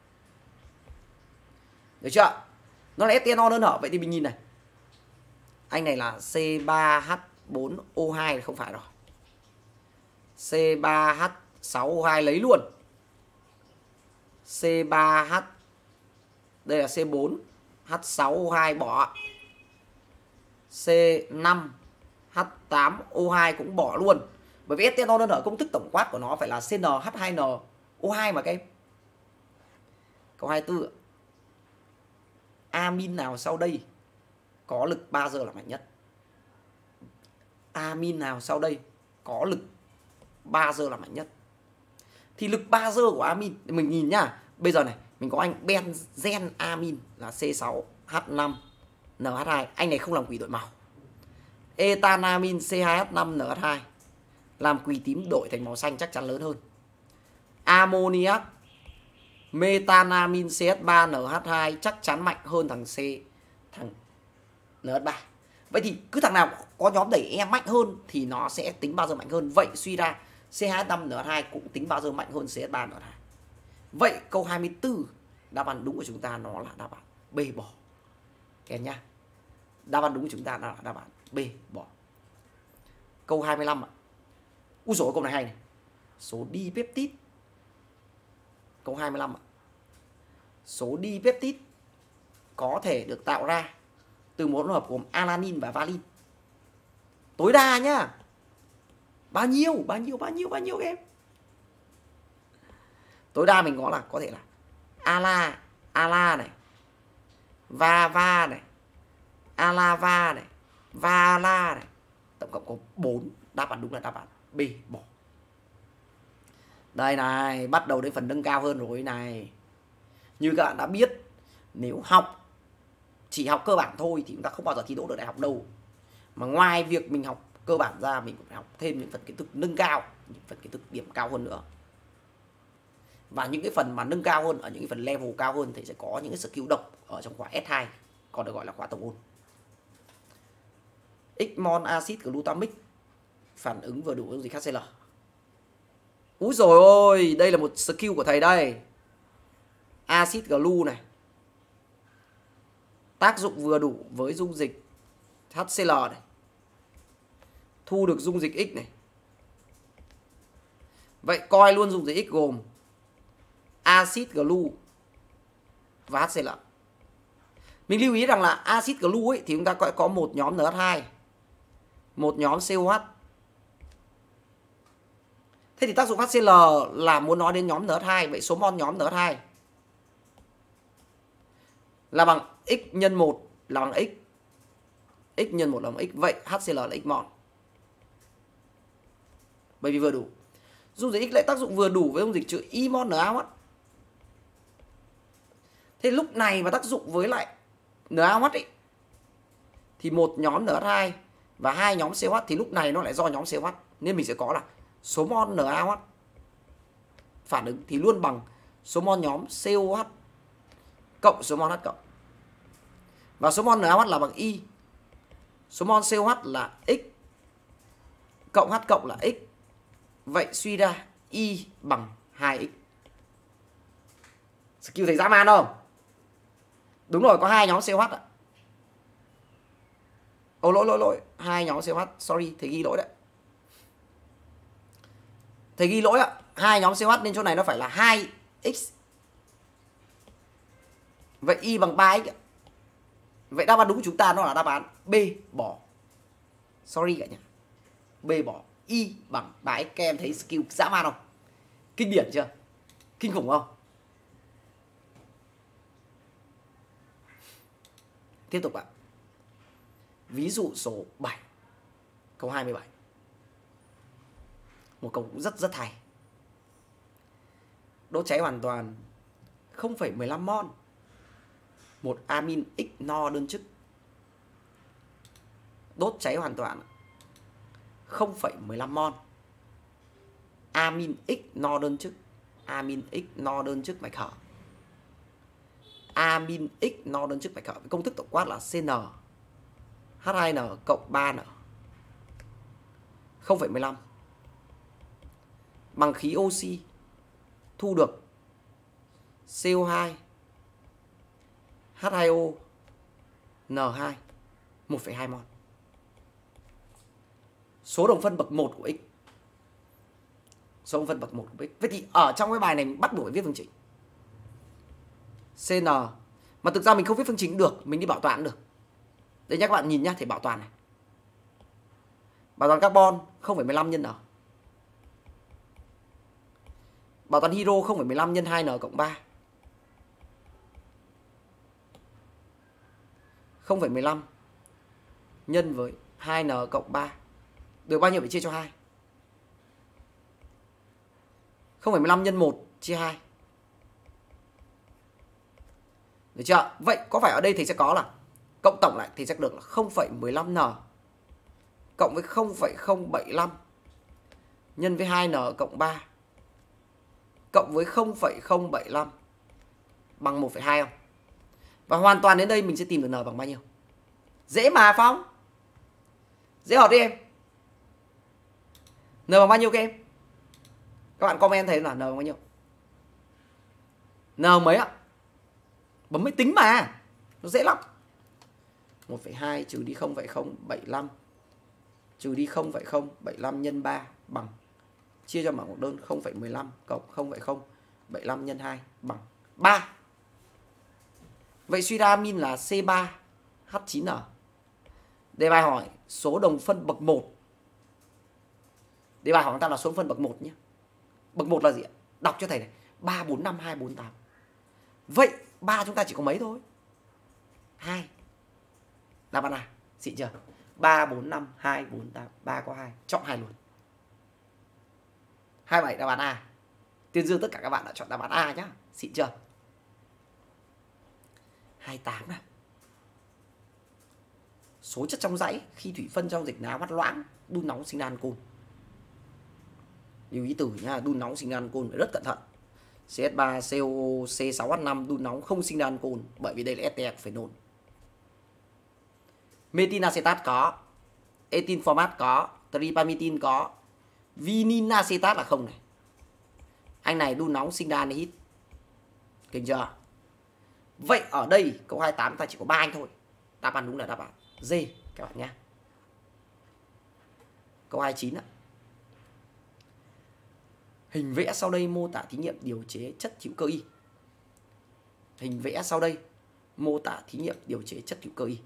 Được chưa? Nó là etanol đơn hợp. Vậy thì mình nhìn này. Anh này là C ba H bốn O hai, không phải rồi. C ba H sáu O hai lấy luôn. C ba H, đây là C bốn H sáu O hai bỏ. C năm H tám O hai cũng bỏ luôn. Bởi vì etanol đơn ở công thức tổng quát của nó phải là C N H hai N O hai mà các em. Câu hai mươi tư. Amin nào sau đây có lực ba giờ là mạnh nhất? Amin nào sau đây có lực ba giờ là mạnh nhất? Thì lực ba giờ của amin mình nhìn nhá. Bây giờ này, mình có anh benzen amin là C sáu H năm N H hai. Anh này không làm quỷ đổi màu. Etanamin C hai H năm N H hai làm quỷ tím đổi thành màu xanh chắc chắn lớn hơn. Ammoniac metanamin C H ba N H hai chắc chắn mạnh hơn thằng C thằng N H ba. Vậy thì cứ thằng nào có nhóm đẩy E mạnh hơn thì nó sẽ tính bao giờ mạnh hơn. Vậy suy ra C hai H năm N H hai cũng tính bao giờ mạnh hơn C H ba N H hai. Vậy câu hai mươi tư đáp án đúng của chúng ta nó là đáp án B bỏ. Các em nhá. Đáp án đúng của chúng ta là đáp án B bỏ. Câu hai mươi lăm ạ. Úi dồi, câu này hay này. Số dipeptide. Câu hai mươi lăm ạ. Số dipeptide có thể được tạo ra từ một hỗn hợp gồm alanine và valine. Tối đa nhá. Bao nhiêu? Bao nhiêu? Bao nhiêu? Bao nhiêu em? Tối đa mình có là có thể là ala, ala này, va va này, alava này, vala này. Tổng cộng có bốn. Đáp án đúng là đáp án B bỏ. Đây này, bắt đầu đến phần nâng cao hơn rồi này. Như các bạn đã biết, nếu học chỉ học cơ bản thôi thì chúng ta không bao giờ thi đỗ được đại học đâu. Mà ngoài việc mình học cơ bản ra, mình cũng phải học thêm những phần kiến thức nâng cao, những phần kiến thức điểm cao hơn nữa. Và những cái phần mà nâng cao hơn, ở những cái phần level cao hơn thì sẽ có những cái skill độc ở trong khóa S hai, còn được gọi là khóa tổng ôn. X-mon acid glutamic phản ứng vừa đủ với dung dịch H C L. Úi dồi ôi, đây là một skill của thầy đây. Acid glu này, tác dụng vừa đủ với dung dịch H C L này, thu được dung dịch X này. Vậy coi luôn dung dịch X gồm acid glu và H C L. Mình lưu ý rằng là acid glu ấy thì chúng ta có một nhóm N H hai, một nhóm C O H. Thế thì tác dụng H C L là muốn nói đến nhóm N H hai. Vậy số mol nhóm N H hai là bằng X nhân một là bằng X. X nhân một là bằng X. Vậy H C L là X mol. Bởi vì vừa đủ. Dung dịch X lại tác dụng vừa đủ với dung dịch chữ Y mol N A O H. Thế lúc này mà tác dụng với lại N A O H ấy, thì một nhóm N H hai và hai nhóm C O H thì lúc này nó lại do nhóm C O H. Nên mình sẽ có là số mol N A O H phản ứng thì luôn bằng số mol nhóm C O H cộng số mol H cộng. Và số mol N A O H là bằng Y. Số mol C O H là X cộng H cộng là X. Vậy suy ra Y bằng hai x. Skill thầy dã man không? Đúng rồi, có hai nhóm C O H ạ. Ồ lỗi lỗi lỗi, hai nhóm C O H, sorry, thầy ghi lỗi đấy. Thầy ghi lỗi ạ, hai nhóm C O H nên chỗ này nó phải là hai x. Vậy Y bằng ba x ạ. Vậy đáp án đúng của chúng ta nó là đáp án B bỏ. Sorry cả nhà. B bỏ. Y bằng ba x. Các em thấy skill dã man không? Kinh điển chưa? Kinh khủng không? Tiếp tục ạ. Ví dụ số bảy. Câu hai mươi bảy. Một câu cũng rất rất hay. Đốt cháy hoàn toàn không phẩy mười lăm mol một amin X no đơn chức. Đốt cháy hoàn toàn không phẩy mười lăm mol amin X no đơn chức. Amin X no đơn chức mạch hở. Amin X no đơn chức mạch hở. Công thức tổng quát là C N H hai N cộng ba N không phẩy mười lăm bằng khí oxy thu được C O hai H hai O N hai một phẩy hai mol. Số đồng phân bậc một của X. Số đồng phân bậc một của X. Vậy thì ở trong cái bài này mình bắt buộc phải viết phương trình C N. Mà thực ra mình không viết phương trình được, mình đi bảo toàn được. Đây nhá các bạn nhìn nhá, thể bảo toàn này. Bảo toàn carbon không phẩy mười lăm nhân N. Bảo toàn hydro không phẩy mười lăm nhân hai N cộng ba. không phẩy mười lăm nhân với hai N cộng ba. Được bao nhiêu phải chia cho hai? không phẩy mười lăm nhân một chia hai. Được chưa? Vậy có phải ở đây thì sẽ có là cộng tổng lại thì sẽ được là không phẩy mười lăm N cộng với không phẩy không bảy lăm nhân với hai N cộng ba cộng với không phẩy không bảy lăm bằng một phẩy hai không? Và hoàn toàn đến đây mình sẽ tìm được N bằng bao nhiêu? Dễ mà Phong. Dễ hỏi đi em. N bằng bao nhiêu các em? Các bạn comment thấy là N bằng bao nhiêu? N mấy ạ? Bấm máy tính mà. Nó dễ lắm. một phẩy hai trừ đi không phẩy không bảy lăm trừ đi không phẩy không bảy lăm nhân ba bằng chia cho bảng một đơn không phẩy mười lăm cộng không phẩy không bảy lăm nhân hai bằng ba. Vậy suy ra amin là C ba H chín N. Đề bài hỏi số đồng phân bậc một. Đề bài hỏi chúng ta là số phân bậc một nhé. Bậc một là gì ạ? Đọc cho thầy này. ba, bốn, năm, hai, bốn, tám. Vậy ba chúng ta chỉ có mấy thôi? hai. Đáp án A. Xịn chưa? ba, bốn, năm, hai, bốn, tám. ba có hai. Chọn hai luôn. hai mươi bảy đáp án A. Tuyên dương tất cả các bạn đã chọn đáp án A nhá. Xịn chưa? hai mươi tám này. Số chất trong dãy khi thủy phân trong dịch não mắt loãng đun nóng sinh ra ancol. Lưu ý từ nha, đun nóng sinh ra ancol phải rất cẩn thận. C H ba C O O C sáu H năm đun nóng không sinh ra ancol bởi vì đây là ester của phenol. Metinacetat có, ethyl format có, tripamitin có, vininacetat là không này. Anh này đun nóng sinh ra anhydride. Kinh chưa? Vậy ở đây câu hai mươi tám ta chỉ có ba anh thôi. Đáp án đúng là đáp án D các bạn nhé. Câu hai mươi chín ạ. Hình vẽ sau đây mô tả thí nghiệm điều chế chất hữu cơ Y. Hình vẽ sau đây mô tả thí nghiệm điều chế chất hữu cơ Y.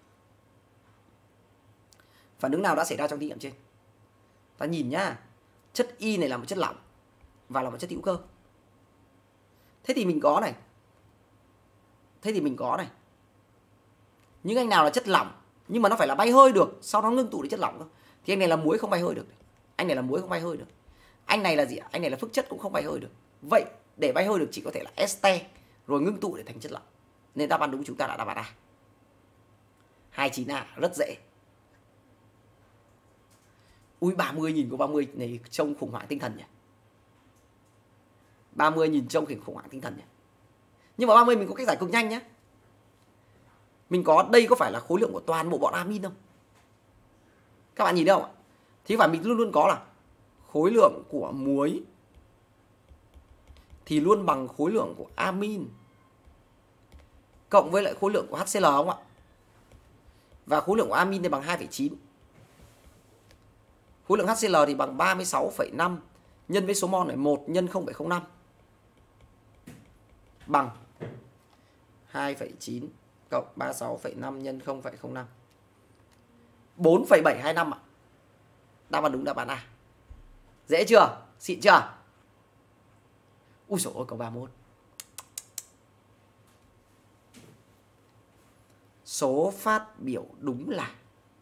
Phản ứng nào đã xảy ra trong thí nghiệm trên? Ta nhìn nhá. Chất Y này là một chất lỏng và là một chất hữu cơ. Thế thì mình có này. Thế thì mình có này. Những anh nào là chất lỏng nhưng mà nó phải là bay hơi được, sau đó ngưng tụ đến chất lỏng cơ. Thì anh này là muối không bay hơi được. Anh này là muối không bay hơi được. Anh này là gì ạ? Anh này là phức chất cũng không bay hơi được. Vậy để bay hơi được chỉ có thể là ester rồi ngưng tụ để thành chất lỏng. Nên đáp án đúng chúng ta là đáp án A. hai mươi chín A rất dễ. Ui ba mươi nhìn có ba mươi này trông khủng hoảng tinh thần nhỉ. ba mươi nhìn trông khủng hoảng tinh thần nhỉ. Nhưng mà ba mươi mình có cách giải cực nhanh nhé. Mình có đây có phải là khối lượng của toàn bộ bọn amin không? Các bạn nhìn thấy không ạ? Thì phải mình luôn luôn có là khối lượng của muối thì luôn bằng khối lượng của amin cộng với lại khối lượng của HCl không ạ? Và khối lượng của amin thì bằng hai phẩy chín. Khối lượng HCl thì bằng ba mươi sáu phẩy năm nhân với số mol này một nhân không phẩy không năm bằng hai phẩy chín cộng ba mươi sáu phẩy năm nhân không phẩy không năm. bốn phẩy bảy hai năm ạ. Đáp án đúng đáp án A. Dễ chưa? Xịn chưa? Ui dồi ôi câu ba mươi mốt. Số phát biểu đúng là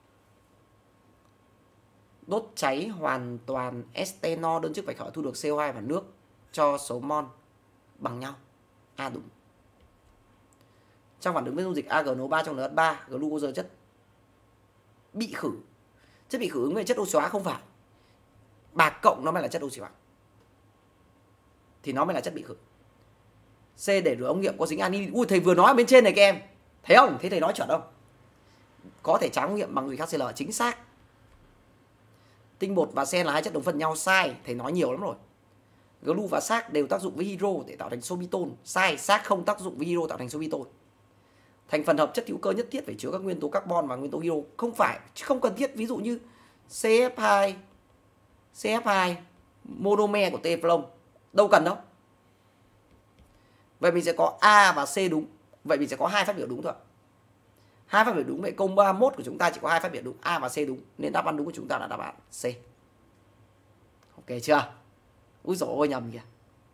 đốt cháy hoàn toàn estenol đơn chức phải khởi thu được C O hai và nước cho số mol bằng nhau. A đúng. Trong phản ứng với dung dịch a giê en o ba trong N H ba, glucose chất bị khử. Chất bị khử ứng với chất oxy hóa không phải. Bạc cộng nó mới là chất oxy hóa. Thì nó mới là chất bị khử. C để rửa ống nghiệm có dính anhydride. Ui thầy vừa nói ở bên trên này các em. Thấy không? Thấy thầy nói chuẩn không? Có thể tráng nghiệm bằng dung dịch HCl chính xác. Tinh bột và sen là hai chất đồng phân nhau sai, thầy nói nhiều lắm rồi. Glu và xác đều tác dụng với hydro để tạo thành sorbitol, sai, xác không tác dụng với hydro tạo thành sorbitol. Thành phần hợp chất hữu cơ nhất thiết phải chứa các nguyên tố carbon và nguyên tố hydro, không phải, không cần thiết. Ví dụ như C F hai, C F hai monomer của Teflon, đâu cần đâu. Vậy mình sẽ có A và C đúng. Vậy mình sẽ có hai phát biểu đúng thôi. Hai phát biểu đúng, vậy câu ba mươi mốt của chúng ta chỉ có hai phát biểu đúng, A và C đúng, nên đáp án đúng của chúng ta là đáp án C. Ok chưa? Úi dồi ôi nhầm kìa.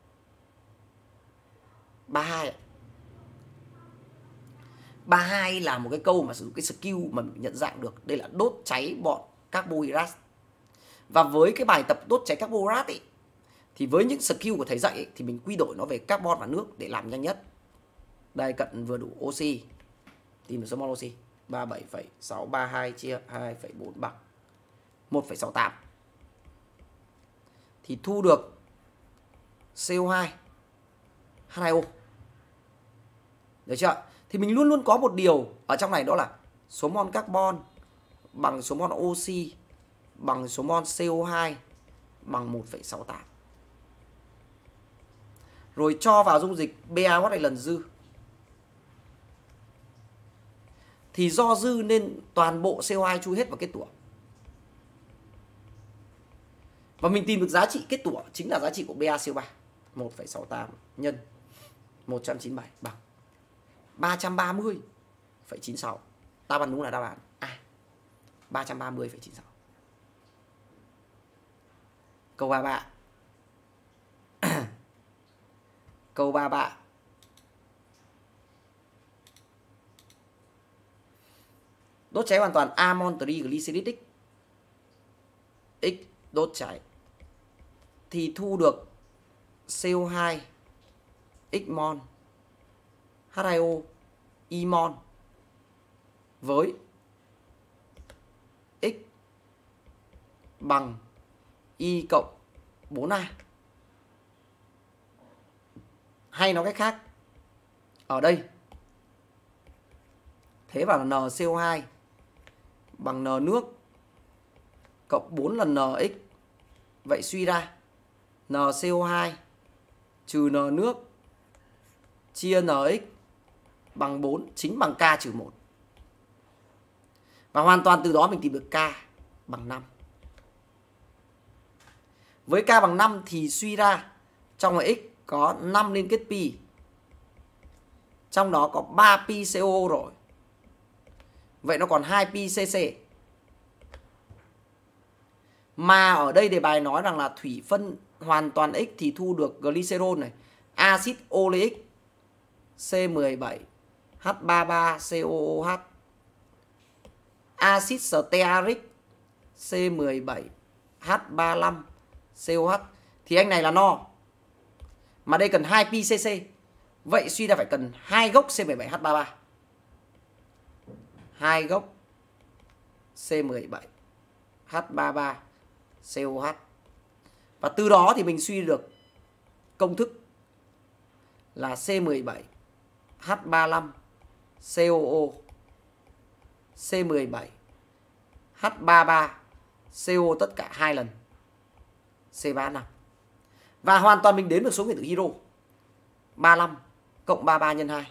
ba mươi hai. ba mươi hai là một cái câu mà sử dụng cái skill mà mình nhận dạng được. Đây là đốt cháy bọn carbohydrate. Và với cái bài tập đốt cháy carbohydrate ấy, thì với những skill của thầy dạy ấy, thì mình quy đổi nó về carbon và nước để làm nhanh nhất. Đây, cận vừa đủ oxy. Tìm được số mol oxy. ba mươi bảy phẩy sáu ba hai chia hai phẩy bốn bằng một phẩy sáu tám. Thì thu được xê o hai, H hai O. Được chưa? Thì mình luôn luôn có một điều ở trong này, đó là số mol carbon bằng số mol oxy bằng số mol xê o hai bằng một phẩy sáu tám. Rồi cho vào dung dịch BaOH này lần dư. Thì do dư nên toàn bộ xê o hai chui hết vào kết tủa. Và mình tìm được giá trị kết tủa chính là giá trị của BaCO3. một phẩy sáu tám nhân một trăm chín mươi bảy bằng ba trăm ba mươi phẩy chín sáu. Đáp án đúng là đáp án A. ba trăm ba mươi phẩy chín sáu. Câu ba ba. Câu ba ba. Đốt cháy hoàn toàn amon triglyceridic X đốt cháy thì thu được xê o hai x mol, H hai O y mol với x bằng y cộng bốn A. Hay nói cách khác, ở đây thế vào là N C O hai bằng N nước cộng bốn lần N X. Vậy suy ra N C O hai trừ N nước chia N X bằng bốn chính bằng K trừ một. Và hoàn toàn từ đó mình tìm được K bằng năm. Với K bằng năm thì suy ra trong X có năm liên kết pi. Trong đó có ba pi C O rồi. Vậy nó còn hai pi C C. Mà ở đây đề bài nói rằng là thủy phân hoàn toàn X thì thu được glycerol này, axit oleic C mười bảy H ba mươi ba C O O H, axit stearic C mười bảy H ba mươi lăm C O H. Thì anh này là no. Mà đây cần hai pi C C. Vậy suy ra phải cần hai gốc C mười bảy H ba mươi ba. hai gốc C mười bảy H ba mươi ba C O H. Và từ đó thì mình suy được công thức là C mười bảy H ba mươi lăm C O O C mười bảy H ba mươi ba C O tất cả hai lần C ba mươi lăm. Và hoàn toàn mình đếm được số nguyên tử hydro ba mươi lăm cộng ba mươi ba nhân hai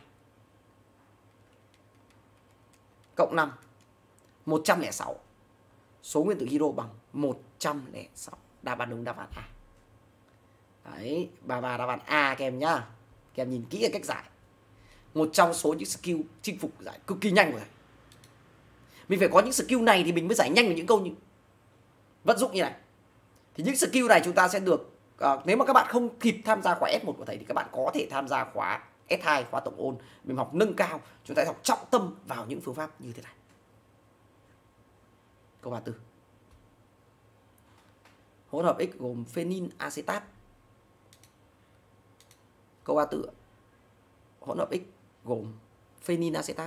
cộng năm một trăm lẻ sáu. Số nguyên tử hydro bằng một trăm lẻ sáu. Đáp án đúng đáp án A. Đấy, ba mươi ba đáp án A các em nhá. Các em nhìn kỹ cách giải. Một trong số những skill chinh phục giải cực kỳ nhanh của thầy. Mình phải có những skill này thì mình mới giải nhanh được những câu như vận dụng như này. Thì những skill này chúng ta sẽ được uh, nếu mà các bạn không kịp tham gia khóa S một của thầy thì các bạn có thể tham gia khóa S hai, khóa tổng ôn. Mình học nâng cao, chúng ta học trọng tâm vào những phương pháp như thế này. Câu ba mươi tư. Hỗn hợp X gồm phenyl acetat. Câu ba mươi tư. Hỗn hợp X gồm phenyl acetat,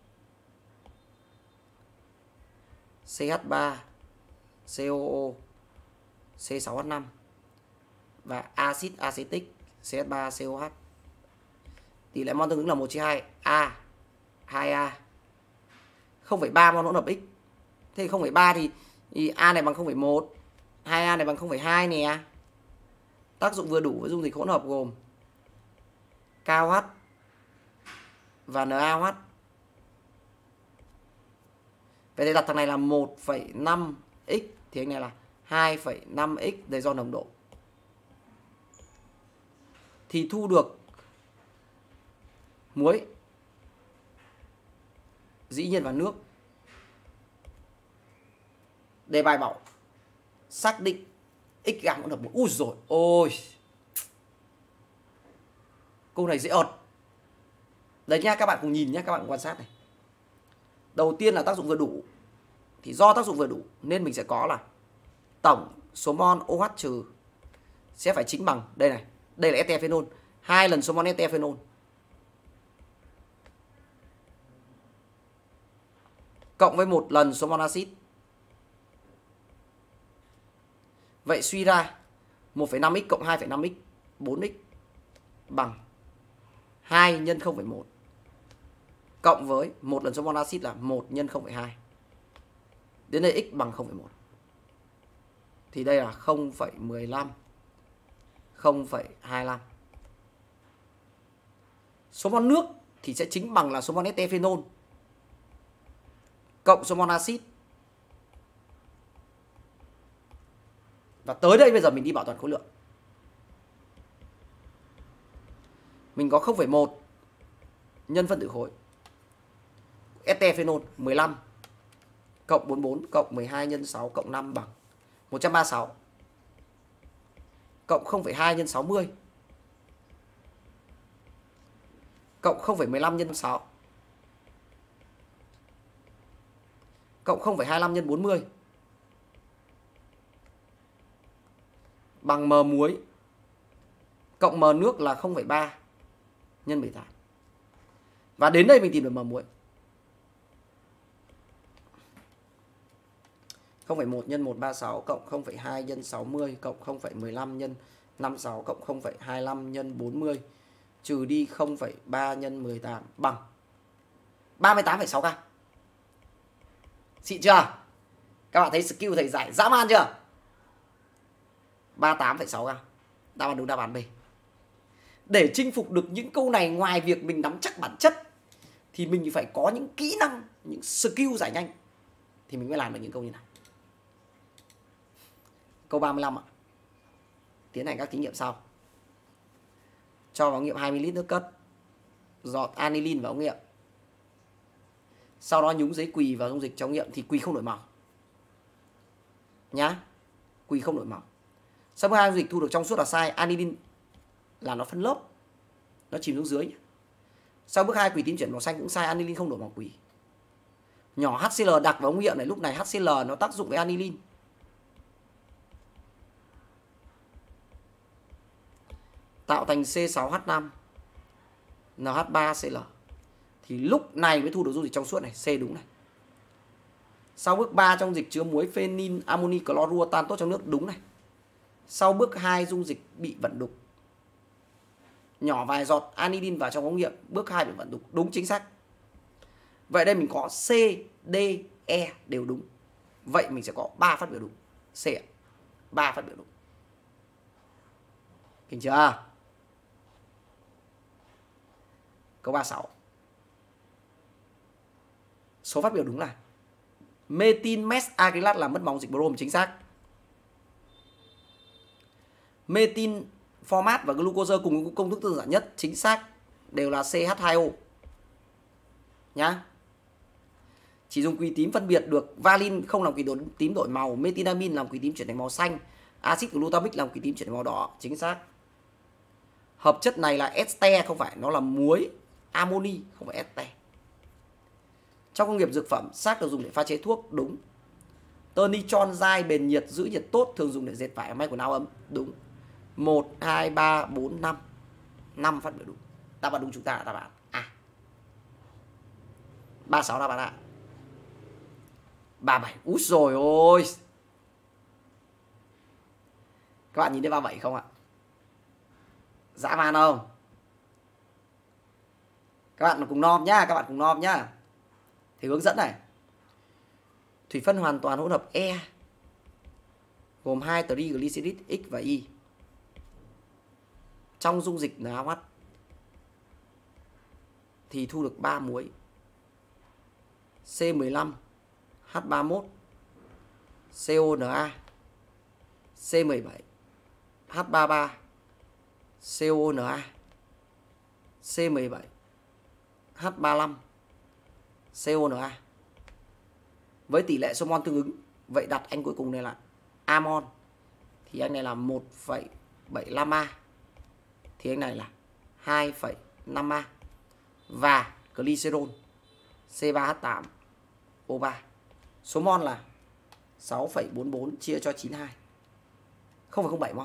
C H ba C O O C sáu H năm và axit acetic C H ba C O H. Tỷ lệ mol tương ứng là một chia hai, A, hai A. không phẩy ba mol hỗn hợp X. Thế không phẩy ba thì, thì A này bằng không phẩy một, hai A này bằng không phẩy hai nè. Tác dụng vừa đủ với dung dịch hỗn hợp gồm KOH và NaOH. Vậy thì đặt thằng này là một phẩy năm x thì anh này là hai phẩy năm x đây do nồng độ. Thì thu được muối dĩ nhiên vào nước. Đề bài bảo xác định x gam hỗn hợp một. Ui rồi ôi, câu này dễ ợt. Đấy nhá, các bạn cùng nhìn nhá, các bạn cùng quan sát này. Đầu tiên là tác dụng vừa đủ. Thì do tác dụng vừa đủ nên mình sẽ có là tổng số mol OH trừ sẽ phải chính bằng đây này, đây là ester phenol, hai lần số mol ester phenol cộng với một lần số mol axit. Vậy suy ra một phẩy năm x cộng hai phẩy năm x, bốn x bằng hai nhân không phẩy một cộng với một lần số mol axit là một nhân không phẩy hai. Đến đây x bằng không phẩy một. Thì đây là không phẩy mười lăm, không phẩy hai lăm. Số mol nước thì sẽ chính bằng là số mol ester phenol cộng số mol axit. Và tới đây bây giờ mình đi bảo toàn khối lượng. Mình có không phẩy một nhân phân tử khối ester phenol mười lăm cộng bốn mươi bốn cộng mười hai nhân sáu cộng năm bằng một trăm ba mươi sáu cộng không phẩy hai nhân sáu mươi cộng không phẩy mười lăm nhân sáu cộng không phẩy hai mươi lăm nhân bốn mươi bằng m muối cộng m nước là không phẩy ba nhân mười tám. Và đến đây mình tìm được m muối. không phẩy một nhân một trăm ba mươi sáu cộng không phẩy hai nhân sáu mươi cộng không phẩy mười lăm nhân năm mươi sáu cộng không phẩy hai mươi lăm nhân bốn mươi trừ đi không phẩy ba nhân mười tám bằng ba mươi tám phẩy sáu gam. Xịn chưa? Các bạn thấy skill thầy giải dã man chưa? ba mươi tám phẩy sáu gam. Đáp án đúng, đáp án B. Để chinh phục được những câu này, ngoài việc mình nắm chắc bản chất thì mình phải có những kỹ năng, những skill giải nhanh thì mình mới làm được những câu như này. Câu ba mươi lăm ạ. Tiến hành các thí nghiệm sau. Cho vào ống nghiệm hai mi li lít nước cất, giọt aniline vào ống nghiệm. Sau đó nhúng giấy quỳ vào dung dịch trong nghiệm thì quỳ không đổi màu. Nhá. Quỳ không đổi màu. Sau bước hai dung dịch thu được trong suốt là sai, aniline là nó phân lớp, nó chìm xuống dưới. Sau bước hai quỳ tím chuyển màu xanh cũng sai, aniline không đổi màu quỳ. Nhỏ hát xê lờ đặc vào ống nghiệm này, lúc này hát xê lờ nó tác dụng với aniline. Tạo thành xê sáu hát năm en hát ba xê lờ. Thì lúc này mới thu được dung dịch trong suốt này, C đúng này. Sau bước ba trong dịch chứa muối phenyl ammoni clorua tan tốt trong nước đúng này. Sau bước hai dung dịch bị vận đục. Nhỏ vài giọt aniline vào trong ống nghiệm, bước hai bị vận đục, đúng chính xác. Vậy đây mình có C, D, E đều đúng. Vậy mình sẽ có ba phát biểu đúng. C ạ. ba phát biểu đúng. Kinh chưa? Câu ba mươi sáu. Số phát biểu đúng là metin mes acrylat làm mất màu dịch brom, chính xác. Metin format và glucose cùng công thức đơn giản nhất, chính xác, đều là C H hai O. Nhá. Chỉ dùng quỳ tím phân biệt được valine không làm quỳ tím đổi màu, metinamin làm quỳ tím chuyển thành màu xanh, axit glutamic làm quỳ tím chuyển thành màu đỏ, chính xác. Hợp chất này là ester không phải, nó là muối amoni không phải ester. Trong công nghiệp dược phẩm, xác được dùng để pha chế thuốc, đúng. Tơ nitron dai bền nhiệt giữ nhiệt tốt, thường dùng để dệt vải may quần áo ấm, đúng. một, hai, ba, bốn, năm. năm phát biểu đúng. Đáp án đúng chúng ta là đáp án A. ba mươi sáu đáp án A. ba mươi bảy. Úi rồi ôi. Các bạn nhìn thấy ba mươi bảy không ạ? Dã man không? Các bạn cùng nom nhá, các bạn cùng nom nhá. Thì hướng dẫn này. Thủy phân hoàn toàn hỗn hợp E gồm hai triglycerid X và Y. Trong dung dịch en a ô hát thì thu được ba muối C mười lăm H ba mươi mốt CONa, C mười bảy H ba mươi ba CONa, C mười bảy H ba mươi lăm xê o en a với tỷ lệ số mol tương ứng. Vậy đặt anh cuối cùng này là amon thì anh này là một phẩy bảy lăm a, thì anh này là hai phẩy năm a, và glycerol xê ba hát tám o ba số mol là sáu phẩy bốn bốn chia cho chín mươi hai, không phẩy không bảy mol.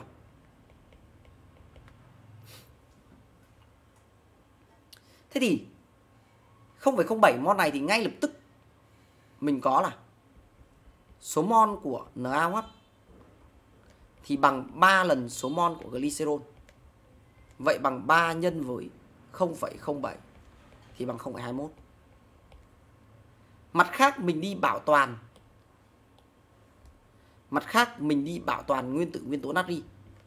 Thế thì không phẩy không bảy mol này thì ngay lập tức mình có là số mol của NaOH thì bằng ba lần số mol của glycerol. Vậy bằng ba nhân với không phẩy không bảy thì bằng không phẩy hai mươi mốt. Mặt khác mình đi bảo toàn Mặt khác mình đi bảo toàn nguyên tử nguyên tố natri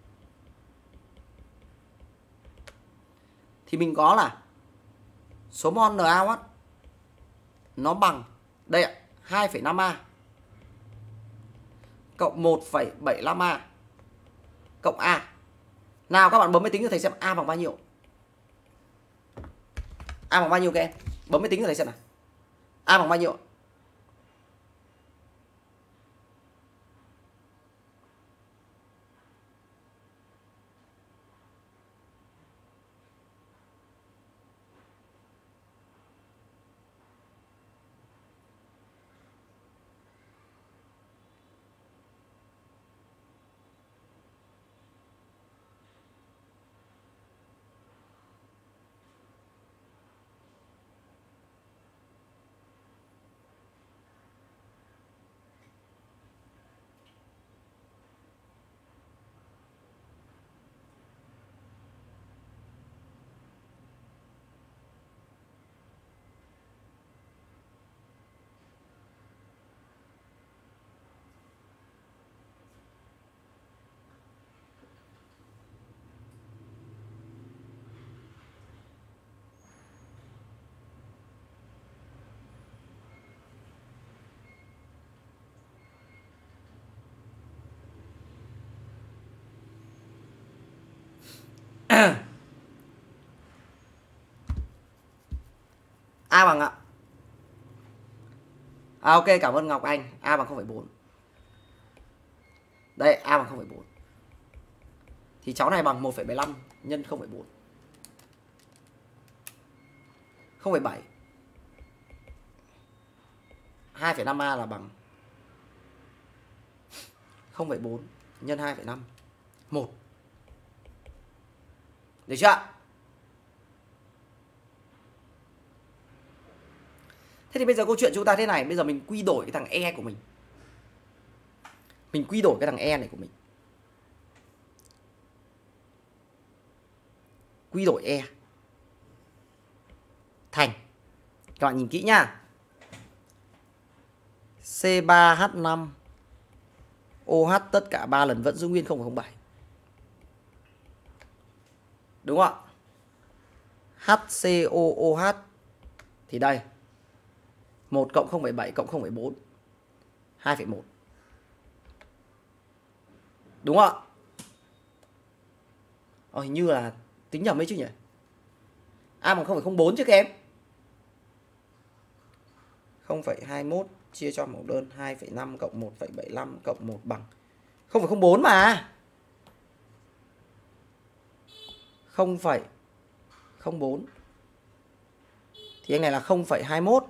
thì mình có là số mol NaOH nó bằng đây ạ, hai phẩy năm a cộng một phẩy bảy lăm a cộng A. Nào các bạn bấm máy tính cho thầy xem A bằng bao nhiêu. A bằng bao nhiêu các em? Bấm máy tính cho thầy xem nào. A bằng bao nhiêu? A bằng ạ. À, ok, cảm ơn Ngọc Anh. A bằng không phẩy bốn. Đây, A bằng không phẩy bốn. Thì cháu này bằng một phẩy bảy lăm nhân không phẩy bốn. không phẩy bảy. hai phẩy năm a là bằng không phẩy bốn nhân hai phẩy năm. một. Được chưa? Thế thì bây giờ câu chuyện chúng ta thế này, bây giờ mình quy đổi cái thằng E của mình. Mình quy đổi cái thằng E này của mình. Quy đổi E thành, các bạn nhìn kỹ nhá, xê ba hát năm OH tất cả ba lần vẫn giữ nguyên không phẩy không bảy. Đúng không ạ? HCOOH thì đây một cộng không phẩy bảy cộng không phẩy bốn, hai phẩy một. Đúng không ạ? Ờ, hình như là tính nhầm ấy chứ nhỉ? A bằng không phẩy không bốn chứ các em. không phẩy hai mươi mốt chia cho mẫu đơn hai phẩy năm cộng một phẩy bảy lăm cộng một bằng không phẩy không bốn mà. không phẩy không bốn thì anh này là không phẩy hai mươi mốt.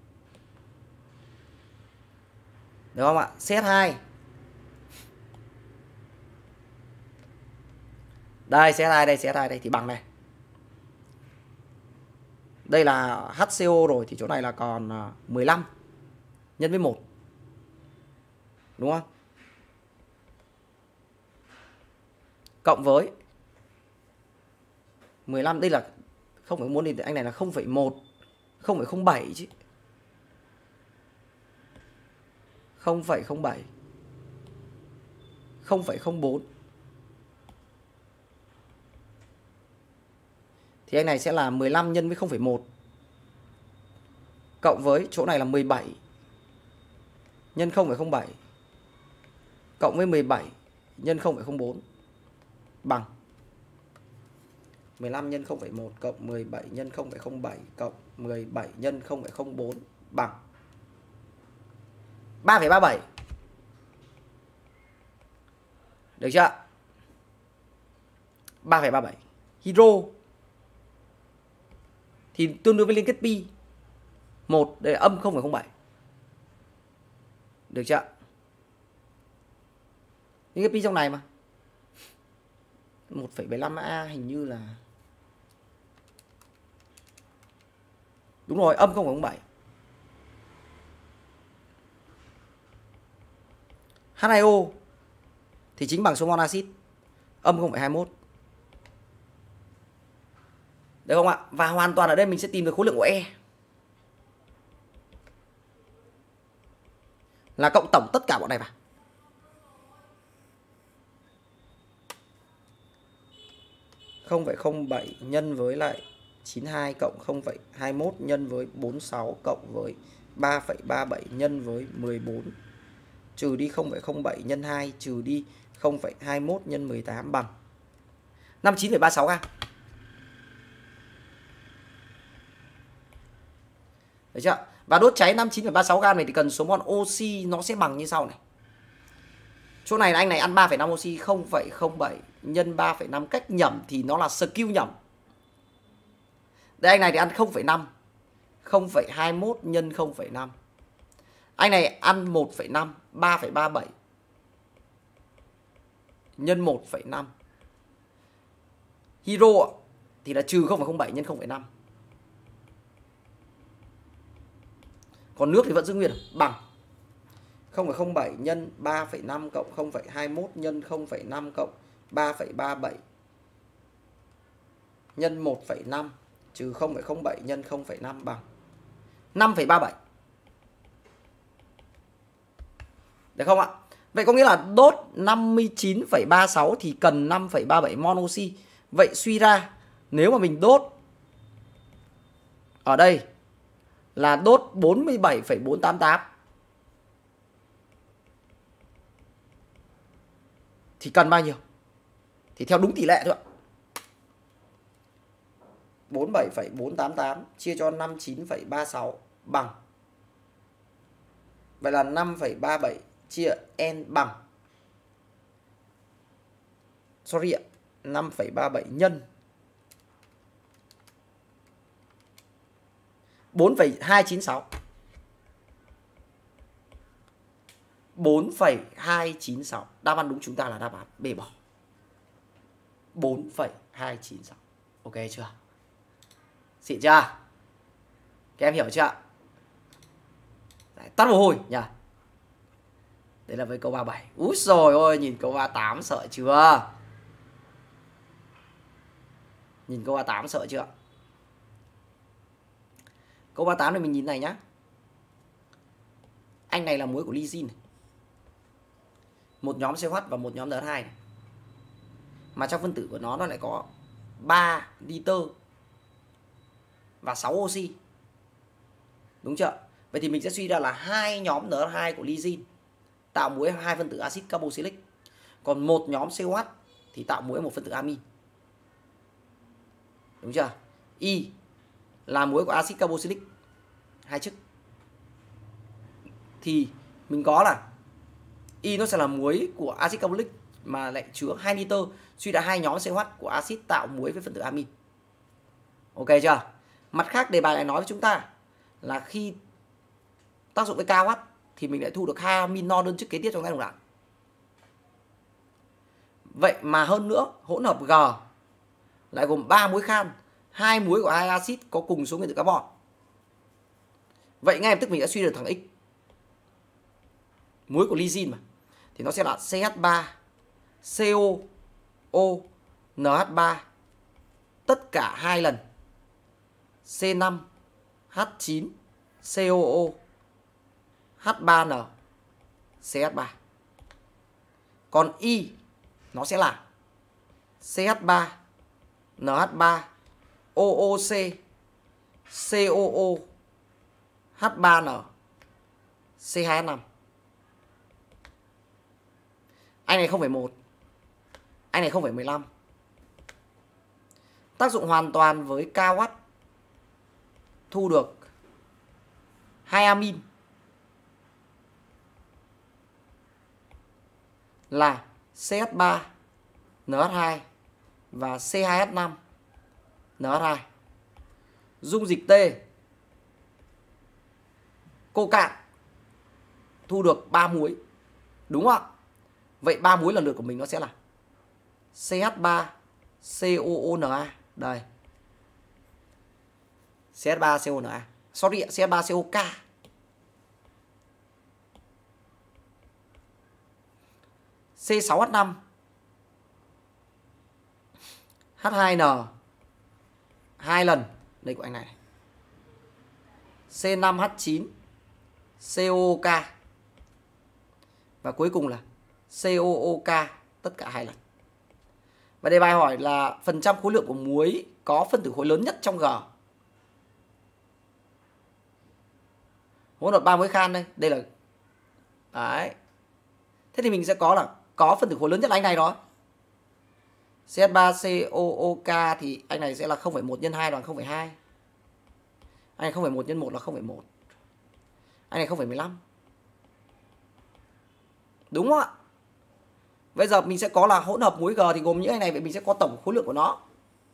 Được không ạ? Xét hai. Đây, xét hai đây, xét hai đây thì bằng này. Đây là hát xê o rồi thì chỗ này là còn mười lăm nhân với một. Đúng không? Cộng với mười lăm, đây là không phẩy bốn thì anh này là không phẩy một, không phẩy không bảy chứ. không phẩy không bảy, không phẩy không bốn. Thì anh này sẽ là mười lăm nhân với không phẩy một cộng với chỗ này là mười bảy nhân không phẩy không bảy cộng với mười bảy nhân không phẩy không bốn bằng mười lăm nhân không phẩy một cộng mười bảy nhân không phẩy không bảy cộng mười bảy nhân không phẩy không bốn bằng ba phẩy ba bảy. Được chưa? ba phẩy ba bảy. Hydro thì tương đương với liên kết pi một, đây là âm không phẩy không bảy. Được chưa? Liên kết pi trong này mà một phẩy bảy lăm A hình như là đúng rồi, âm không phẩy không bảy. hát hai o thì chính bằng số mol axit âm không phẩy hai mốt. Được không ạ? Và hoàn toàn ở đây mình sẽ tìm được khối lượng của E là cộng tổng tất cả bọn này vào. không phẩy không bảy nhân với lại chín mươi hai cộng không phẩy hai mốt nhân với bốn mươi sáu cộng với ba phẩy ba bảy nhân với mười bốn trừ đi không phẩy không bảy nhân hai trừ đi không phẩy hai mốt nhân mười tám bằng năm mươi chín phẩy ba sáu gam. Được chưa? Và đốt cháy năm mươi chín phẩy ba sáu gam này thì cần số mol oxy nó sẽ bằng như sau này. Chỗ này là anh này ăn ba phẩy năm oxy, không phẩy không bảy nhân ba phẩy năm, cách nhẩm thì nó là skew nhẩm. Đây anh này thì ăn không phẩy năm, không phẩy hai mốt nhân không phẩy năm. Anh này ăn một phẩy năm, ba phẩy ba bảy nhân một phẩy năm. Hydro thì là trừ không phẩy không bảy nhân không phẩy năm. Còn nước thì vẫn giữ nguyên bằng không phẩy không bảy nhân ba phẩy năm cộng không phẩy hai mốt nhân không phẩy năm cộng ba phẩy ba bảy nhân một phẩy năm trừ không phẩy không bảy nhân không phẩy năm bằng năm phẩy ba bảy. Được không ạ? Vậy có nghĩa là đốt năm mươi chín phẩy ba sáu thì cần năm phẩy ba bảy mol oxy. Vậy suy ra nếu mà mình đốt ở đây là đốt bốn mươi bảy phẩy bốn tám tám thì cần bao nhiêu? Thì theo đúng tỷ lệ thôi ạ. bốn mươi bảy phẩy bốn tám tám chia cho năm mươi chín phẩy ba sáu bằng. Vậy là năm phẩy ba bảy chia N bằng. Sorry ạ, năm phẩy ba bảy nhân bốn phẩy hai chín sáu. bốn phẩy hai chín sáu. Đáp án đúng chúng ta là đáp án B bỏ. bốn phẩy hai chín sáu. Ok chưa? Xịn chưa? Các em hiểu chưa? Đấy, tắt mồ hôi nhỉ? Đấy là với câu ba mươi bảy. Úi rồi ôi, nhìn câu ba mươi tám sợ chưa? Nhìn câu ba mươi tám sợ chưa? Câu ba mươi tám này mình nhìn này nhá. Anh này là muối của lysine này. Một nhóm xê ô hát và một nhóm en hát hai này. Mà trong phân tử của nó nó lại có ba nitơ và sáu oxy. Đúng chưa? Vậy thì mình sẽ suy ra là hai nhóm en hát hai của lysine tạo muối hai phân tử axit carboxylic. Còn một nhóm xê ô hát thì tạo muối một phân tử amin. Đúng chưa? Y là muối của axit carboxylic hai chức. Thì mình có là Y nó sẽ là muối của axit carboxylic mà lại chứa hai nitơ, suy ra hai nhóm xê ô hát của axit tạo muối với phân tử amin. Ok chưa? Mặt khác đề bài lại nói với chúng ta là khi tác dụng với ca ô hát thì mình lại thu được hai amin no đơn chức kế tiếp trong giai đoạn đạn. Vậy mà hơn nữa, hỗn hợp G lại gồm ba muối khan, hai muối của hai axit có cùng số nguyên tử carbon. Vậy ngay lập tức mình đã suy được thằng X. Muối của lysine mà thì nó sẽ là xê hát ba, xê o O, en hát ba tất cả hai lần xê năm, hát chín, xê o O, hát ba en, xê hát ba. Còn Y nó sẽ là xê hát ba, en hát ba, o o xê, xê o O, hát ba en, xê hai hát năm. Anh này không phẩy một, anh này không phẩy mười lăm. Tác dụng hoàn toàn với ca ô hát thu được hai amin là xê hát ba en hát hai và xê hai hát năm en hát hai. Dung dịch T cô cạn thu được ba muối. Đúng không ạ? Vậy ba muối lần lượt của mình nó sẽ là xê hát ba xê o o na. Đây. xê hát ba xê o na. Sorry, xê hát ba xê o ca. xê sáu hát năm hát hai en hai lần. Đây của anh này. xê năm hát chín xê o o ca. Và cuối cùng là xê o o ca tất cả hai lần. Và đề bài hỏi là phần trăm khối lượng của muối có phân tử khối lớn nhất trong G. Hỗn hợp ba muối khan đây, đây là đấy. Thế thì mình sẽ có là có phân tử khối lớn nhất là anh này đó. xê hát ba xê o o ca thì anh này sẽ là không phẩy một nhân hai bằng không phẩy hai. Anh này không phẩy một nhân một là không phẩy một. Anh này không phẩy mười lăm. Đúng không ạ? Bây giờ mình sẽ có là hỗn hợp muối G thì gồm những anh này, vậy mình sẽ có tổng khối lượng của nó.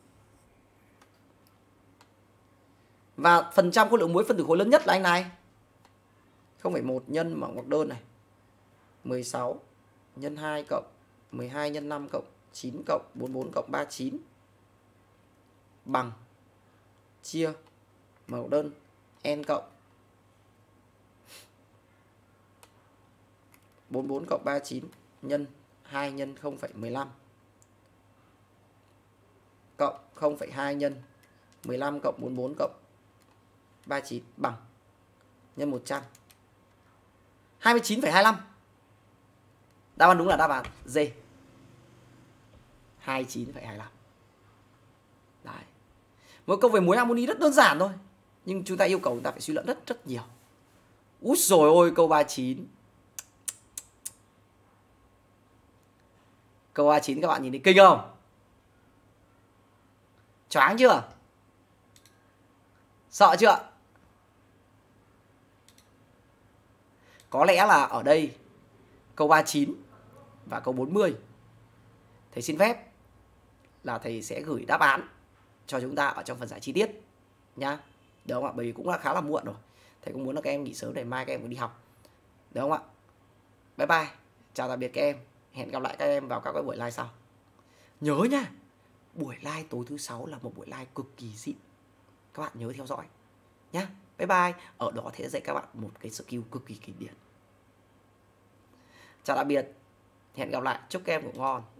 Và phần trăm khối lượng muối phân tử khối lớn nhất là anh này. không phẩy một nhân mở ngoặc đơn này. mười sáu nhân hai cộng mười hai nhân năm cộng chín cộng bốn mươi bốn cộng ba mươi chín bằng chia mở ngoặc đơn n cộng bốn mươi bốn cộng ba mươi chín nhân hai nhân không phẩy mười lăm cộng không phẩy hai nhân mười lăm cộng bốn mươi bốn cộng ba mươi chín bằng nhân một trăm. hai mươi chín phẩy hai lăm. Đáp án đúng là đáp án D. hai mươi chín phẩy hai lăm. Đấy. Một câu về muối amoni rất đơn giản thôi, nhưng chúng ta yêu cầu chúng ta phải suy luận rất rất nhiều. Úi dồi ôi, câu ba mươi chín. Câu ba mươi chín các bạn nhìn thấy kinh không? Choáng chưa? Sợ chưa? Có lẽ là ở đây câu ba mươi chín và câu bốn mươi thầy xin phép là thầy sẽ gửi đáp án cho chúng ta ở trong phần giải chi tiết nhá. Được không ạ? Bởi vì cũng là khá là muộn rồi. Thầy cũng muốn là các em nghỉ sớm để mai các em có đi học. Được không ạ? Bye bye. Chào tạm biệt các em. Hẹn gặp lại các em vào các cái buổi live sau. Nhớ nha, buổi live tối thứ sáu là một buổi live cực kỳ xịn. Các bạn nhớ theo dõi nhá. Bye bye. Ở đó thầy sẽ dạy các bạn một cái skill cực kỳ kinh điển. Chào tạm biệt. Hẹn gặp lại. Chúc các em ngủ ngon.